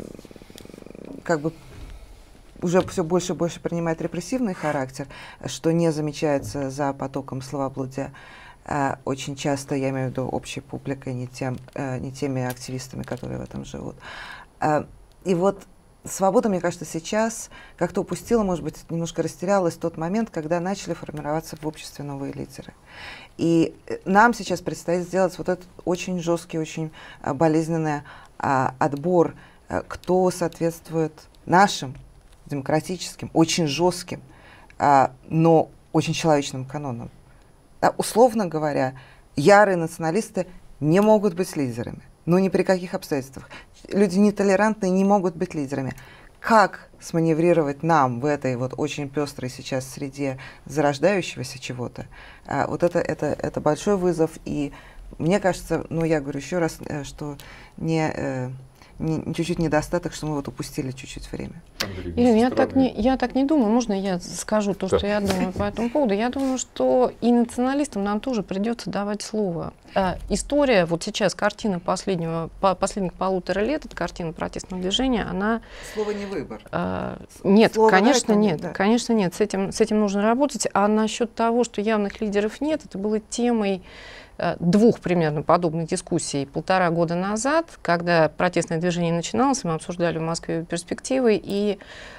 как бы уже все больше и больше принимает репрессивный характер, что не замечается за потоком словоблудия. А, очень часто, я имею в виду общей публикой, не, тем, а, не теми активистами, которые в этом живут. А, и вот свобода, мне кажется, сейчас как-то упустила, может быть, немножко растерялась тот момент, когда начали формироваться в обществе новые лидеры. И нам сейчас предстоит сделать вот этот очень жесткий, очень а, болезненный а, отбор, а, кто соответствует нашим демократическим, очень жестким, а, но очень человечным канонам. А, условно говоря, ярые националисты не могут быть лидерами. Ну, ни при каких обстоятельствах. Люди нетолерантные не могут быть лидерами. Как сманеврировать нам в этой вот очень пестрой сейчас среде зарождающегося чего-то? А, вот это, это, это большой вызов. И мне кажется, ну, я говорю еще раз, что не... Э, Не, чуть-чуть недостаток, что мы вот упустили чуть-чуть время. Ирина, я так, не, я так не думаю. Можно я скажу то, да. что я думаю по этому поводу? Я думаю, что и националистам нам тоже придется давать слово. А, история, вот сейчас картина последнего, по, последних полутора лет, это картина протестного движения, она... Слово не выбор. А, нет, Слово конечно нет, да. конечно нет. С этим, с этим нужно работать. А насчет того, что явных лидеров нет, это было темой двух примерно подобных дискуссий полтора года назад, когда протестное движение начиналось, мы обсуждали в Москве перспективы, и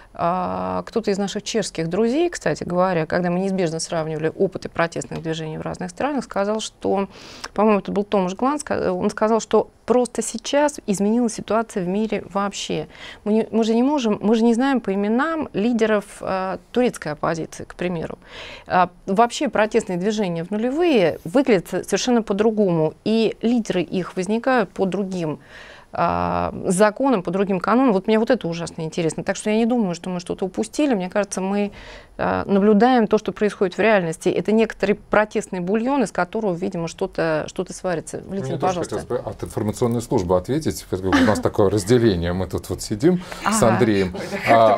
А, кто-то из наших чешских друзей, кстати говоря, когда мы неизбежно сравнивали опыты протестных движений в разных странах, сказал, что, по-моему, это был Томаш Гланс, он сказал, что просто сейчас изменилась ситуация в мире вообще. Мы, не, мы же не можем, мы же не знаем по именам лидеров а, турецкой оппозиции, к примеру. А, вообще протестные движения в нулевые выглядят совершенно по-другому, и лидеры их возникают по другим законам, по другим канонам. Вот мне вот это ужасно интересно. Так что я не думаю, что мы что-то упустили. Мне кажется, мы а, наблюдаем то, что происходит в реальности. Это некоторый протестный бульон, из которого, видимо, что-то что-то сварится. Валентин, пожалуйста. Хотелось бы от информационной службы ответить. У нас такое разделение. Мы тут вот сидим с Андреем. А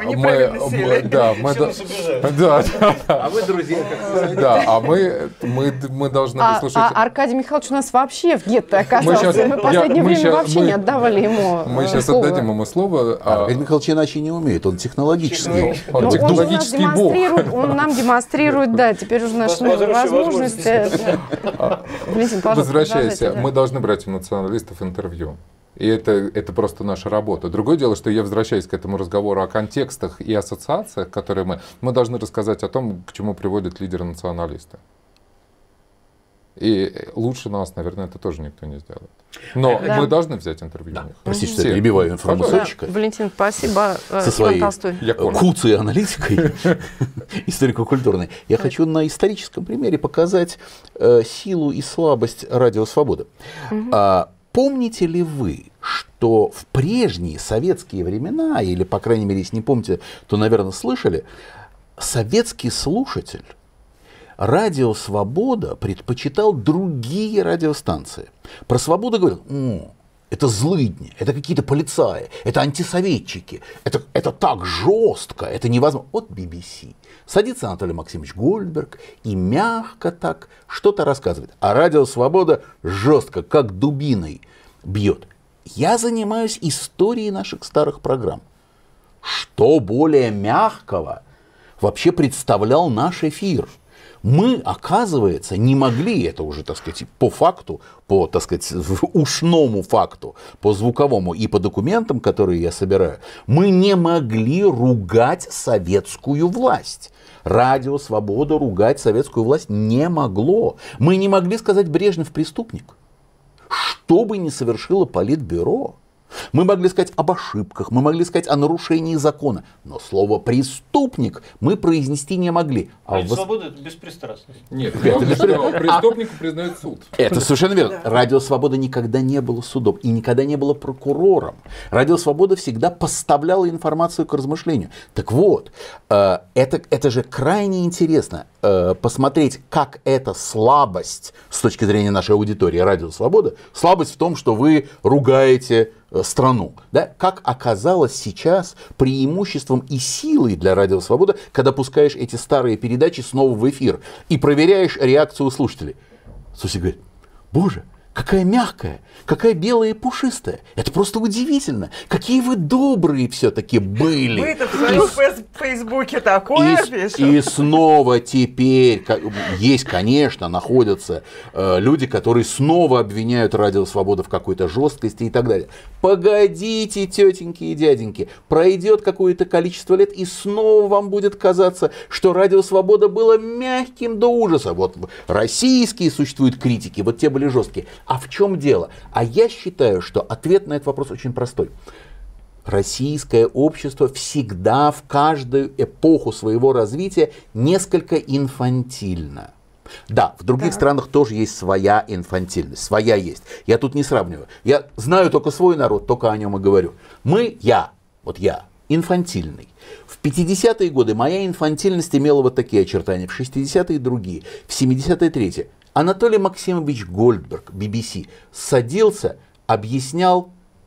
вы, друзья, да, а мы мы должны выслушать. А Аркадий Михайлович у нас вообще в гетто оказался. Мы в последнее время вообще не отдавали ему Мы сейчас слово. отдадим ему слово. Аркадий Михайлович иначе не умеет, он технологический. Он технологический бог. Он нам демонстрирует, да, теперь уже наши новые возможности. Валентин, пожалуйста, возвращайся. Мы должны брать у националистов интервью. И это, это просто наша работа. Другое дело, что я возвращаюсь к этому разговору о контекстах и ассоциациях, которые мы... Мы должны рассказать о том, к чему приводят лидеры националисты. И лучше нас, наверное, это тоже никто не сделает. Но да. мы должны взять интервью. Да. Простите, что я перебиваю информационщика. Да. Валентин, спасибо. Со своей куцей аналитикой историко-культурной. Я да. хочу на историческом примере показать э, силу и слабость радио «Свобода». Угу. А, помните ли вы, что в прежние советские времена, или, по крайней мере, если не помните, то, наверное, слышали, советский слушатель радио «Свобода» предпочитал другие радиостанции. Про «Свободу» говорил: о, это злыдни, это какие-то полицаи, это антисоветчики, это, это так жестко, это невозможно. Вот би би си. Садится Анатолий Максимович Гольдберг и мягко так что-то рассказывает. А радио «Свобода» жестко, как дубиной, бьет. Я занимаюсь историей наших старых программ. Что более мягкого вообще представлял наш эфир? Мы, оказывается, не могли, это уже, так сказать, по факту, по, так сказать, ушному факту, по звуковому и по документам, которые я собираю, мы не могли ругать советскую власть. Радио «Свобода» ругать советскую власть не могло. Мы не могли сказать: Брежнев преступник. Что бы ни совершило Политбюро. Мы могли сказать об ошибках, мы могли сказать о нарушении закона, но слово «преступник» мы произнести не могли. А Радио «Свобода» — это беспристрастность. Нет, преступника признает суд. Это совершенно верно. Радио «Свобода» никогда не было судом и никогда не было прокурором. Радио «Свобода» всегда поставляло информацию к размышлению. Так вот, это, это же крайне интересно посмотреть, как эта слабость с точки зрения нашей аудитории «Радио Свобода», слабость в том, что вы ругаете страну. Да? Как оказалось сейчас преимуществом и силой для Радио Свобода, когда пускаешь эти старые передачи снова в эфир и проверяешь реакцию слушателей. Слушай, говорит: боже, какая мягкая, какая белая и пушистая. Это просто удивительно. Какие вы добрые все-таки были. Мы-то в своем фейсбуке такое и, пишем. И снова теперь есть, конечно, находятся э, люди, которые снова обвиняют Радио Свобода в какой-то жесткости и так далее. Погодите, тетеньки и дяденьки, пройдет какое-то количество лет, и снова вам будет казаться, что Радио Свобода было мягким до ужаса. Вот российские существуют критики, вот те были жесткие. А в чем дело? А я считаю, что ответ на этот вопрос очень простой. Российское общество всегда в каждую эпоху своего развития несколько инфантильно. Да, в других да. странах тоже есть своя инфантильность, своя есть. Я тут не сравниваю. Я знаю только свой народ, только о нем и говорю. Мы, я, вот я, инфантильный. В пятидесятые годы моя инфантильность имела вот такие очертания, в шестидесятые другие, в семидесятые третьи. Анатолий Максимович Гольдберг, би би си, садился, объяснял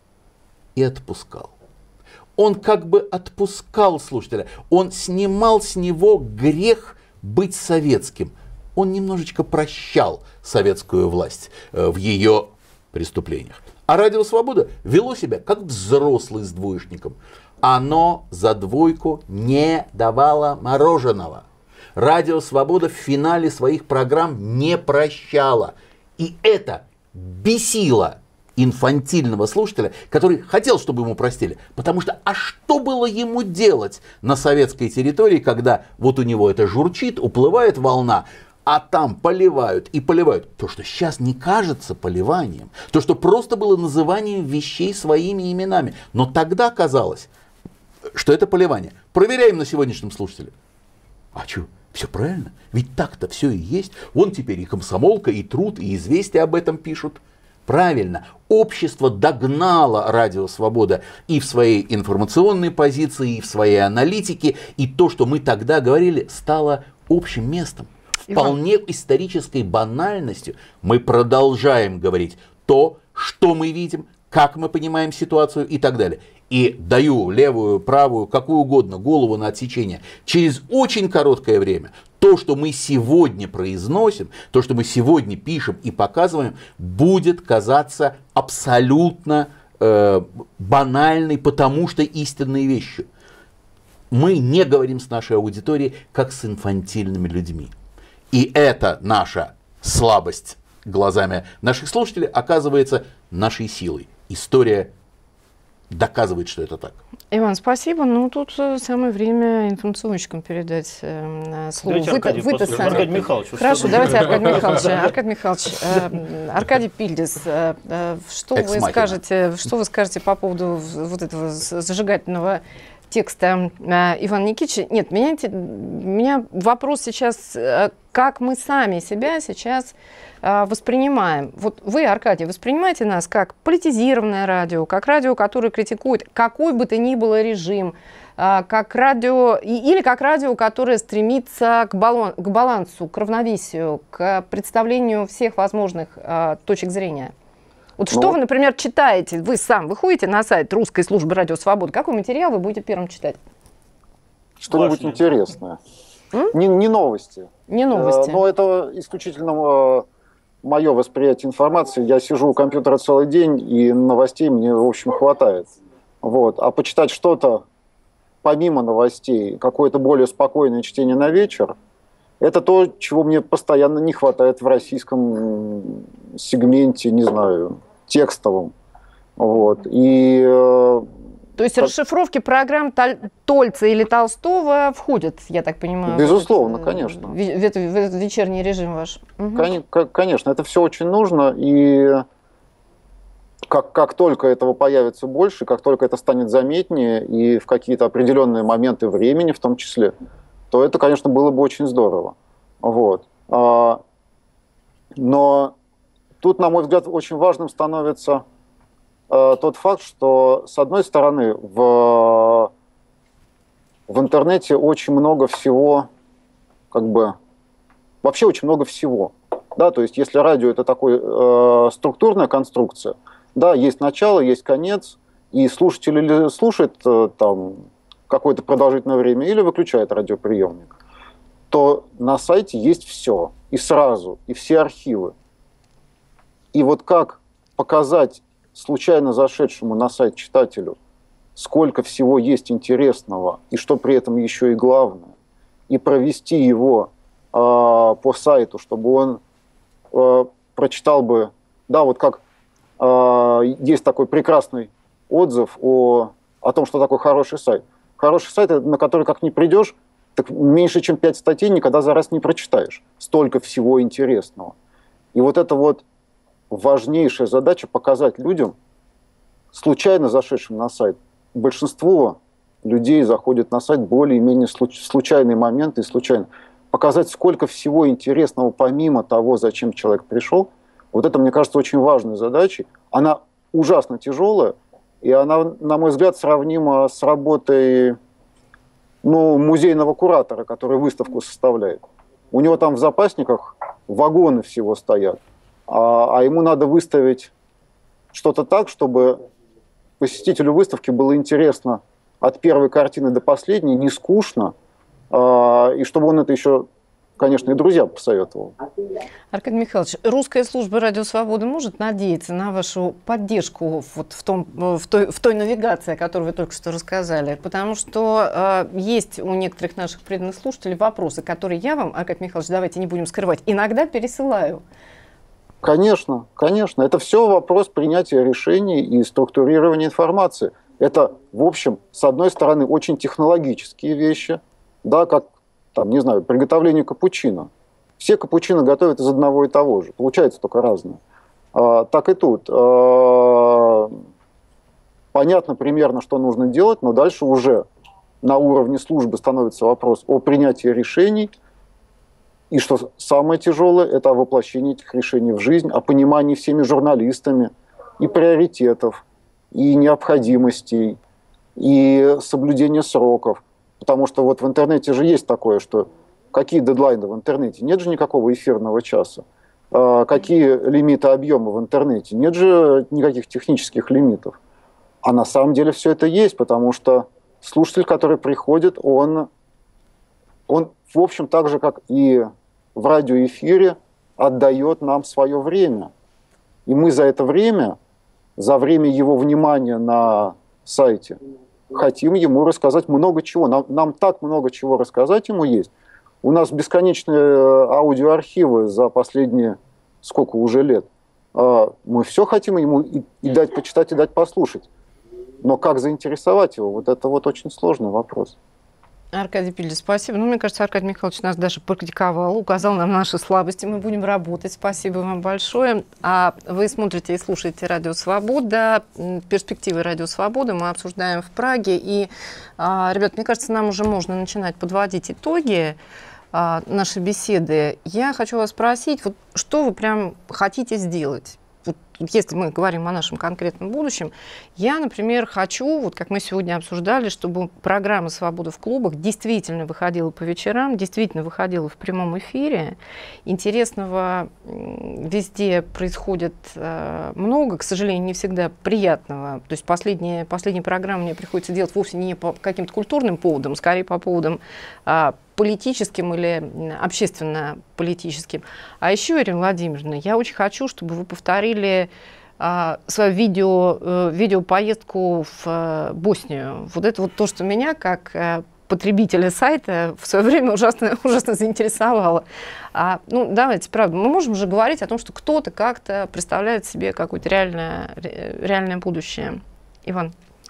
и отпускал. Он как бы отпускал слушателя, он снимал с него грех быть советским. Он немножечко прощал советскую власть э, в ее преступлениях. А Радио Свобода вело себя как взрослый с двоечником. Оно за двойку не давало мороженого. Радио Свобода в финале своих программ не прощало. И это бесило инфантильного слушателя, который хотел, чтобы ему простили. Потому что, а что было ему делать на советской территории, когда вот у него это журчит, уплывает волна, а там поливают и поливают. То, что сейчас не кажется поливанием, то, что просто было называнием вещей своими именами. Но тогда казалось, что это поливание. Проверяем на сегодняшнем слушателе. А что? Все правильно? Ведь так-то все и есть. Вон теперь и «Комсомолка», и «Труд», и «Известия» об этом пишут. Правильно. Общество догнало «Радио Свобода» и в своей информационной позиции, и в своей аналитике. И то, что мы тогда говорили, стало общим местом. Вполне исторической банальностью мы продолжаем говорить то, что мы видим, как мы понимаем ситуацию и так далее. И даю левую, правую, какую угодно голову на отсечение. Через очень короткое время то, что мы сегодня произносим, то, что мы сегодня пишем и показываем, будет казаться абсолютно э, банальной, потому что истинной вещью. Мы не говорим с нашей аудиторией, как с инфантильными людьми. И это наша слабость глазами наших слушателей оказывается нашей силой. История доказывает, что это так. Иван, спасибо. Ну, тут самое время информационщикам передать э, слово. Давайте Аркадий, Вы-то сами. Аркадий Михайлович. Хорошо, давайте Аркадий Михайлович. Аркадий Михайлович, э, Аркадий Пильдис, э, э, что вы скажете, что вы скажете по поводу вот этого зажигательного текста э, Ивана Никитича? Нет, меня, меня вопрос сейчас, э, как мы сами себя сейчас э, воспринимаем. Вот вы, Аркадий, воспринимаете нас как политизированное радио, как радио, которое критикует какой бы то ни было режим, э, как радио, и, или как радио, которое стремится к, балон, к балансу, к равновесию, к представлению всех возможных э, точек зрения? Вот ну, что вы, например, читаете? Вы сам выходите на сайт Русской службы Радио Свобода. Какой материал вы будете первым читать? Что-нибудь интересное. Не, не новости. Не новости. Э, но это исключительно э, мое восприятие информации. Я сижу у компьютера целый день, и новостей мне, в общем, хватает. Вот. А почитать что-то помимо новостей, какое-то более спокойное чтение на вечер, это то, чего мне постоянно не хватает в российском сегменте, не знаю, текстовом. Вот. И, э, то есть как... расшифровки программ Тольца или Толстого входят, я так понимаю? Безусловно, в этот, конечно. В, в, этот, в этот вечерний режим ваш? Угу. Кон- конечно, это все очень нужно. И как, как только этого появится больше, как только это станет заметнее, и в какие-то определенные моменты времени в том числе, то это, конечно, было бы очень здорово. Вот. А, но тут, на мой взгляд, очень важным становится а, тот факт, что, с одной стороны, в, в интернете очень много всего, как бы, вообще очень много всего. Да, то есть, если радио – это такая э, структурная конструкция, да, есть начало, есть конец, и слушатель или слушает э, там какое-то продолжительное время или выключает радиоприемник, то на сайте есть все, и сразу, и все архивы. И вот как показать случайно зашедшему на сайт читателю, сколько всего есть интересного, и что при этом еще и главное, и провести его э, по сайту, чтобы он э, прочитал бы, да, вот как э, есть такой прекрасный отзыв о, о том, что такое хороший сайт. Хороший сайт, на который как ни придешь, так меньше, чем пять статей никогда за раз не прочитаешь. Столько всего интересного. И вот это вот важнейшая задача — показать людям, случайно зашедшим на сайт. Большинство людей заходят на сайт более-менее случайные моменты и случайно. Показать, сколько всего интересного помимо того, зачем человек пришел. Вот это, мне кажется, очень важной задачей. Она ужасно тяжелая. И она, на мой взгляд, сравнима с работой ну, музейного куратора, который выставку составляет. У него там в запасниках вагоны всего стоят, а, а ему надо выставить что-то так, чтобы посетителю выставки было интересно от первой картины до последней, не скучно, а, и чтобы он это еще, конечно, и друзьям посоветовал. Аркадий Михайлович, Русская служба Радио Свобода может надеяться на вашу поддержку вот в, том, в, той, в той навигации, о которой вы только что рассказали? Потому что э, есть у некоторых наших преданных слушателей вопросы, которые я вам, Аркадий Михайлович, давайте не будем скрывать, иногда пересылаю. Конечно, конечно. Это все вопрос принятия решений и структурирования информации. Это, в общем, с одной стороны, очень технологические вещи, да, как, там, не знаю, приготовление капучино. Все капучино готовят из одного и того же, получается только разное. А, так и тут. А, понятно примерно, что нужно делать, но дальше уже на уровне службы становится вопрос о принятии решений. И что самое тяжелое, это о воплощении этих решений в жизнь, о понимании всеми журналистами и приоритетов, и необходимостей, и соблюдения сроков. Потому что вот в интернете же есть такое, что какие дедлайны в интернете? Нет же никакого эфирного часа. А какие лимиты объема в интернете? Нет же никаких технических лимитов. А на самом деле все это есть, потому что слушатель, который приходит, он, он в общем, так же, как и в радиоэфире, отдает нам свое время. И мы за это время, за время его внимания на сайте, хотим ему рассказать много чего. Нам, нам так много чего рассказать ему есть. У нас бесконечные аудиоархивы за последние сколько уже лет. Мы все хотим ему и, и дать почитать, и дать послушать. Но как заинтересовать его? Вот это вот очень сложный вопрос. Аркадий Пильда, спасибо. Ну, мне кажется, Аркадий Михайлович нас даже практиковал, указал нам наши слабости. Мы будем работать. Спасибо вам большое. А вы смотрите и слушаете «Радио Свобода». Перспективы «Радио Свобода» мы обсуждаем в Праге. И, а, ребят, мне кажется, нам уже можно начинать подводить итоги а, нашей беседы. Я хочу вас спросить, вот, что вы прям хотите сделать? Вот, если мы говорим о нашем конкретном будущем, я, например, хочу, вот как мы сегодня обсуждали, чтобы программа «Свобода в клубах» действительно выходила по вечерам, действительно выходила в прямом эфире. Интересного везде происходит э, много, к сожалению, не всегда приятного. То есть последние, последние программы мне приходится делать вовсе не по каким-то культурным поводам, скорее по поводам э, политическим или общественно-политическим. А еще, Ирина Владимировна, я очень хочу, чтобы вы повторили а, свою видео, э, видеопоездку в э, Боснию. Вот это вот то, что меня, как э, потребителя сайта, в свое время ужасно, ужасно заинтересовало. А, ну, давайте, правда, мы можем уже говорить о том, что кто-то как-то представляет себе какое-то реальное, реальное будущее. Иван.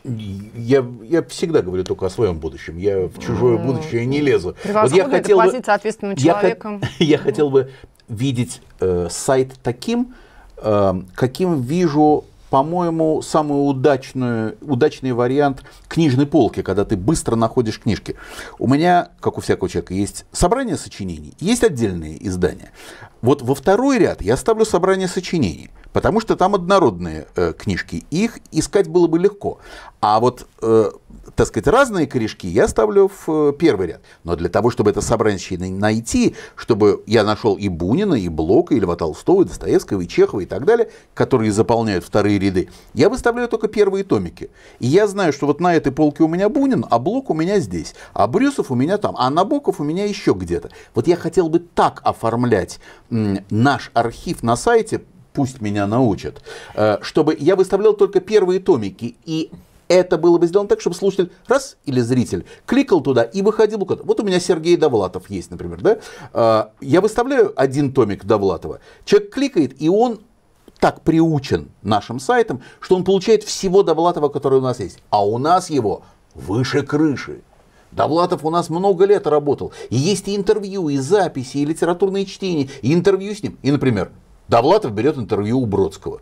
Я, я всегда говорю только о своем будущем. Я в чужое mm. будущее не лезу. Вот я хотел бы, ответственным человеком. Я, я хотел бы видеть э, сайт таким, э, каким вижу, по-моему, самый удачный, удачный вариант книжной полки, когда ты быстро находишь книжки. У меня, как у всякого человека, есть собрание сочинений, есть отдельные издания. Вот во второй ряд я ставлю собрание сочинений, потому что там однородные э, книжки, их искать было бы легко. А вот, э, так сказать, разные корешки я ставлю в э, первый ряд. Но для того, чтобы это собрание найти, чтобы я нашел и Бунина, и Блока, и Льва Толстого, и Достоевского, и Чехова, и так далее, которые заполняют вторые ряды, я выставляю только первые томики. И я знаю, что вот на этой полке у меня Бунин, а Блок у меня здесь, а Брюсов у меня там, а Набоков у меня еще где-то. Вот я хотел бы так оформлять м, наш архив на сайте, пусть меня научат, чтобы я выставлял только первые томики, и это было бы сделано так, чтобы слушатель раз или зритель кликал туда и выходил куда-то. Вот у меня Сергей Довлатов есть, например, да? Я выставляю один томик Довлатова, человек кликает, и он так приучен нашим сайтом, что он получает всего Довлатова, который у нас есть, а у нас его выше крыши. Довлатов у нас много лет работал, и есть и интервью, и записи, и литературные чтения, и интервью с ним, и, например, Довлатов берет интервью у Бродского.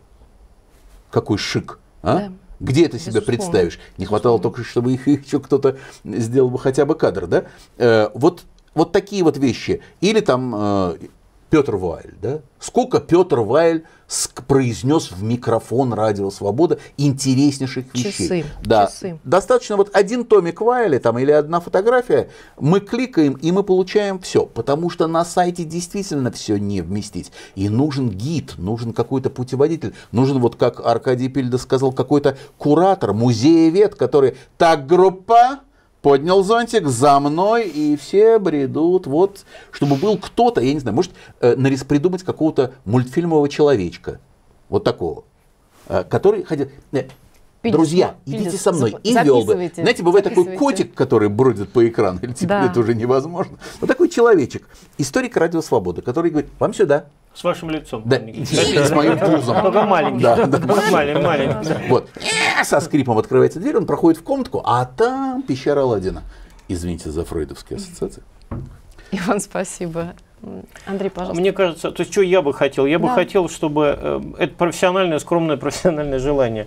Какой шик, а? Да. Где это себе представишь? Не хватало только, чтобы их еще кто-то сделал бы хотя бы кадр, да? Э, вот, вот такие вот вещи. Или там э, Петр Вайль, да? Сколько Петр Вайль произнес в микрофон «Радио Свобода» интереснейших вещей. Часы, да. часы. Достаточно вот один томик Вайля там, или одна фотография, мы кликаем, и мы получаем все. Потому что на сайте действительно все не вместить. И нужен гид, нужен какой-то путеводитель, нужен, вот как Аркадий Пильда сказал, какой-то куратор, музеевед, который «так, группа», поднял зонтик, за мной, и все бредут. Вот, чтобы был кто-то, я не знаю, может, э, нарис придумать какого-то мультфильмового человечка, вот такого, э, который ходил. Э, Друзья, идите Пильдис, со мной. И вел бы. Знаете, бывает такой котик, который бродит по экрану, или теперь да. это уже невозможно. Вот такой человечек, историк «Радио Свобода», который говорит, вам сюда, С вашим лицом. Да, и с моим пузом. Только маленький. Да, да. Маленький, маленький. Вот. Со скрипом открывается дверь, он проходит в комнатку, а там пещера Аладдина. Извините за фрейдовские ассоциации. Иван, спасибо. Андрей, пожалуйста. Мне кажется, то есть, что я бы хотел? Я бы Да. хотел, чтобы э, это профессиональное, скромное профессиональное желание.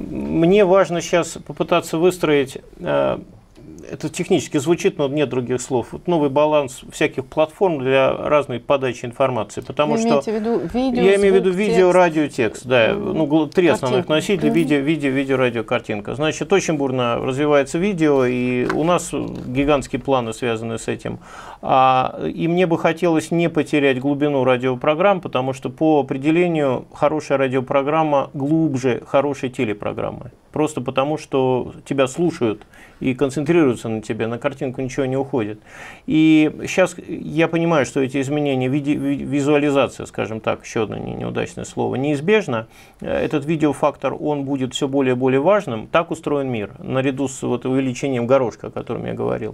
Мне важно сейчас попытаться выстроить, э, это технически звучит, но нет других слов, вот новый баланс всяких платформ для разной подачи информации. Потому Вы что имеете в виду видео, я имею в виду звук, видео, текст? радио, текст, да, ну, гл- три основных Картинка. носителя: Мгм. видео, видео, видео, радио, картинка. Значит, очень бурно развивается видео, и у нас гигантские планы связаны с этим. А, и мне бы хотелось не потерять глубину радиопрограмм, потому что по определению хорошая радиопрограмма глубже хорошей телепрограммы. Просто потому, что тебя слушают и концентрируются на тебе, на картинку ничего не уходит. И сейчас я понимаю, что эти изменения, види, ви- визуализация, скажем так, еще одно не- неудачное слово, неизбежно. Этот видеофактор, он будет все более и более важным. Так устроен мир, наряду с вот увеличением горошка, о котором я говорил.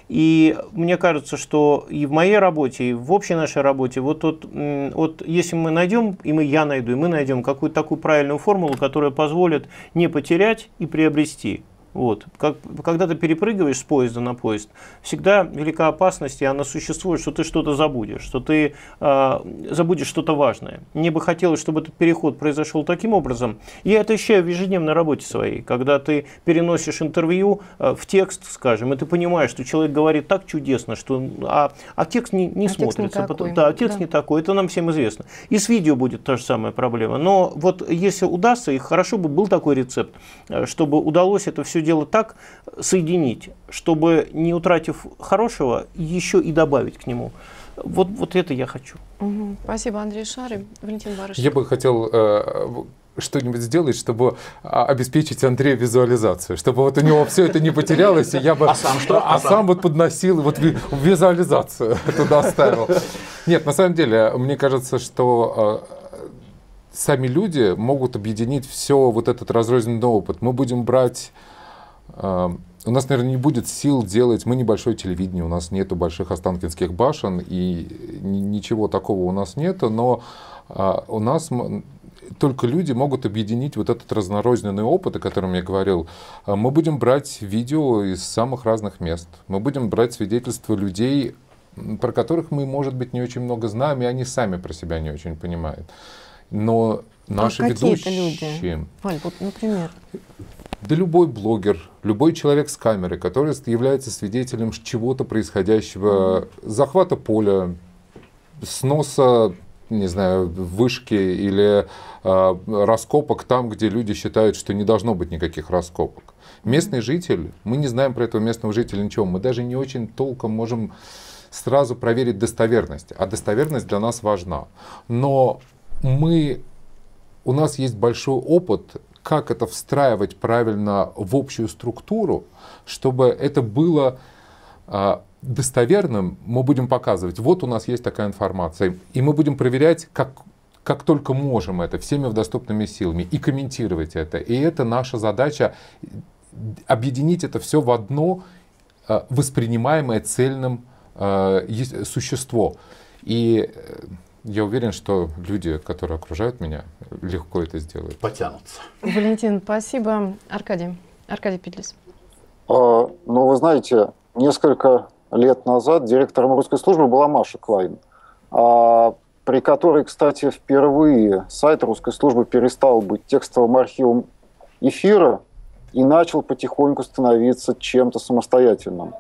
И мне кажется, что и в моей работе, и в общей нашей работе, вот, тот, м, вот если мы найдем, и мы, я найду, и мы найдем какую-то такую правильную формулу, которая позволит не потерять и приобрести. Вот. Как, когда ты перепрыгиваешь с поезда на поезд, всегда велика опасность, и она существует, что ты что-то забудешь, что ты э, забудешь что-то важное. Мне бы хотелось, чтобы этот переход произошел таким образом. Я это ощущаю в ежедневной работе своей, когда ты переносишь интервью э, в текст, скажем, и ты понимаешь, что человек говорит так чудесно, что, а, а текст не, не А текст смотрится. не Потом- такой. да, текст Да. не такой, это нам всем известно. И с видео будет та же самая проблема. Но вот если удастся, и хорошо бы был такой рецепт, э, чтобы удалось это все дело так соединить, чтобы, не утратив хорошего, еще и добавить к нему. Вот, вот это я хочу. Мгм. Спасибо, Андрей Шарый. Валентин Барышев. Я бы хотел э, что-нибудь сделать, чтобы а, обеспечить Андрею визуализацию, чтобы вот у него все это не потерялось, и я бы... А сам что? А, сам вот подносил, вот ви- визуализацию туда ставил. Нет, на самом деле, мне кажется, что э, сами люди могут объединить все вот этот разрозненный опыт. Мы будем брать... э, У нас, наверное, не будет сил делать... Мы небольшое телевидение, у нас нету больших останкинских башен, и ни- ничего такого у нас нету, но а, у нас м- только люди могут объединить вот этот разнорозненный опыт, о котором я говорил. А, Мы будем брать видео из самых разных мест. Мы будем брать свидетельства людей, м, про которых мы, может быть, не очень много знаем, и они сами про себя не очень понимают. Но наши А какие это ведущие... люди? Валь, вот, например. Да любой блогер, любой человек с камерой, который является свидетелем чего-то происходящего, захвата поля, сноса, не знаю, вышки или э, раскопок там, где люди считают, что не должно быть никаких раскопок. Местный житель, мы не знаем про этого местного жителя ничего, мы даже не очень толком можем сразу проверить достоверность, а достоверность для нас важна. Но мы, у нас есть большой опыт, как это встраивать правильно в общую структуру, чтобы это было а, достоверным. Мы будем показывать, вот у нас есть такая информация, и мы будем проверять, как, как только можем это, всеми доступными силами, и комментировать это. И это наша задача, объединить это все в одно а, воспринимаемое цельным а, есть- существо. И э, я уверен, что люди, которые окружают меня, легко это сделают. Потянутся. Валентин, спасибо. Аркадий. Аркадий Петлис. А, Ну, вы знаете, несколько лет назад директором русской службы была Маша Клайн, а, при которой, кстати, впервые сайт русской службы перестал быть текстовым архивом эфира и начал потихоньку становиться чем-то самостоятельным.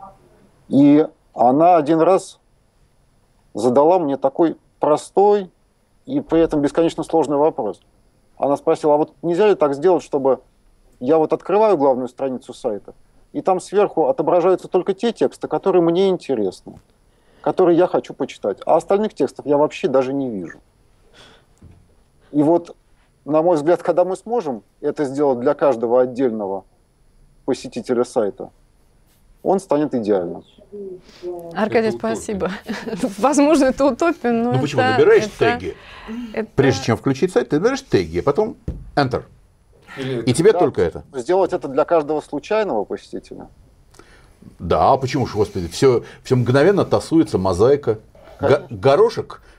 И она один раз задала мне такой простой и при этом бесконечно сложный вопрос. Она спросила, а вот нельзя ли так сделать, чтобы я вот открываю главную страницу сайта, и там сверху отображаются только те тексты, которые мне интересны, которые я хочу почитать, а остальных текстов я вообще даже не вижу. И вот, на мой взгляд, когда мы сможем это сделать для каждого отдельного посетителя сайта, он станет идеальным. Аркадий, Это утопия. спасибо. Возможно, это утопия, но Ну почему? это- Набираешь это- теги. это- Прежде чем включить сайт, ты набираешь теги, а потом Enter. Или И тебе Да. только это. Сделать это для каждого случайного посетителя. Да, почему ж, господи, все, все мгновенно тасуется, мозаика. Го- горошек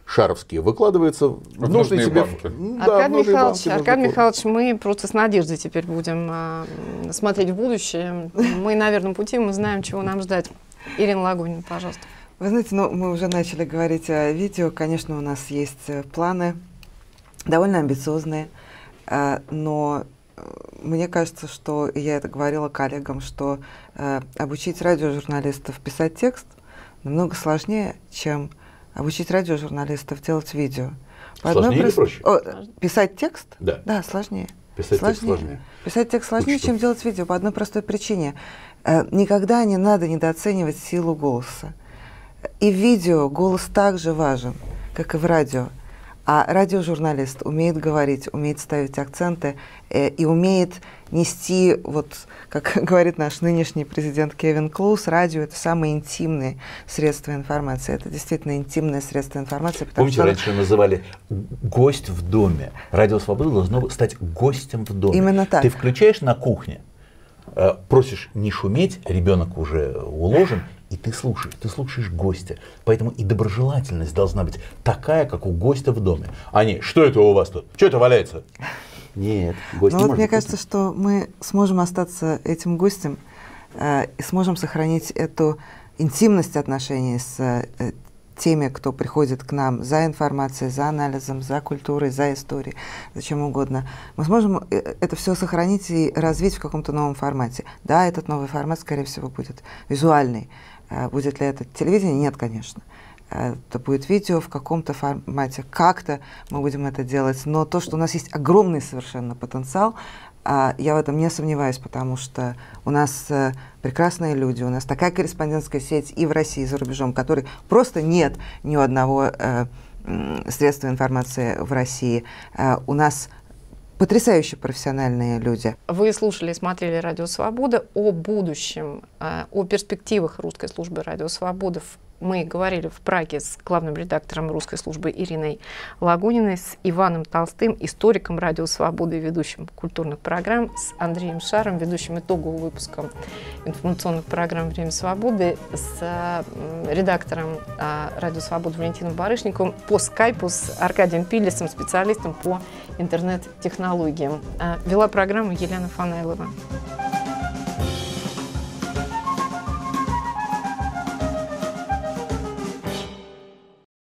шаровские выкладываются в В нужные нужные тебе... банки. Да, Аркадий в нужные Михайлович, банки, Аркадий нужно Михайлович, мы просто с надеждой теперь будем а, смотреть в будущее. Мы на верном пути, мы знаем, чего нам ждать. Ирина Лагунина, пожалуйста. Вы знаете, ну, мы уже начали говорить о видео. Конечно, у нас есть э, планы довольно амбициозные, э, но э, мне кажется, что, и я это говорила коллегам, что э, обучить радиожурналистов писать текст намного сложнее, чем обучить радиожурналистов делать видео. По одной Сложнее или прост- проще? О, писать текст? Да. Да, сложнее. Писать текст сложнее. Писать текст сложнее, Учту. чем делать видео, по одной простой причине. Э, никогда не надо недооценивать силу голоса. И в видео голос так же важен, как и в радио. А радиожурналист умеет говорить, умеет ставить акценты э, и умеет нести, вот как говорит наш нынешний президент Кевин Клоус, радио — это самое интимное средство информации. Это действительно интимное средство информации. потому Помните, что раньше называли гость в доме. Радио Свобода должно стать гостем в доме. Именно так. Ты включаешь на кухне, э, просишь не шуметь, ребенок уже уложен, и ты слушаешь, ты слушаешь гостя. Поэтому и доброжелательность должна быть такая, как у гостя в доме. А не, что это у вас тут? Что это валяется? Нет, гость Ну не вот может мне быть кажется, вкусным. что мы сможем остаться этим гостем э, и сможем сохранить эту интимность отношений с э, теми, кто приходит к нам за информацией, за анализом, за культурой, за историей, за чем угодно. Мы сможем э, это все сохранить и развить в каком-то новом формате. Да, этот новый формат, скорее всего, будет визуальный. Э, будет ли это телевидение? Нет, конечно. Это будет видео в каком-то формате, как-то мы будем это делать. Но то, что у нас есть огромный совершенно потенциал, я в этом не сомневаюсь, потому что у нас прекрасные люди, у нас такая корреспондентская сеть и в России, и за рубежом, которой просто нет ни у одного средства информации в России. У нас потрясающе профессиональные люди. Вы слушали и смотрели «Радио Свобода». О будущем, о перспективах русской службы «Радио Свобода» мы говорили в Праге с главным редактором русской службы Ириной Лагуниной, с Иваном Толстым, историком «Радио Свободы» и ведущим культурных программ, с Андреем Шаром, ведущим итогового выпуска информационных программ «Время свободы», с редактором «Радио Свободы» Валентином Барышниковым, по скайпу с Аркадием Пиллисом, специалистом по интернет-технологиям. Вела программу Елена Фанайлова.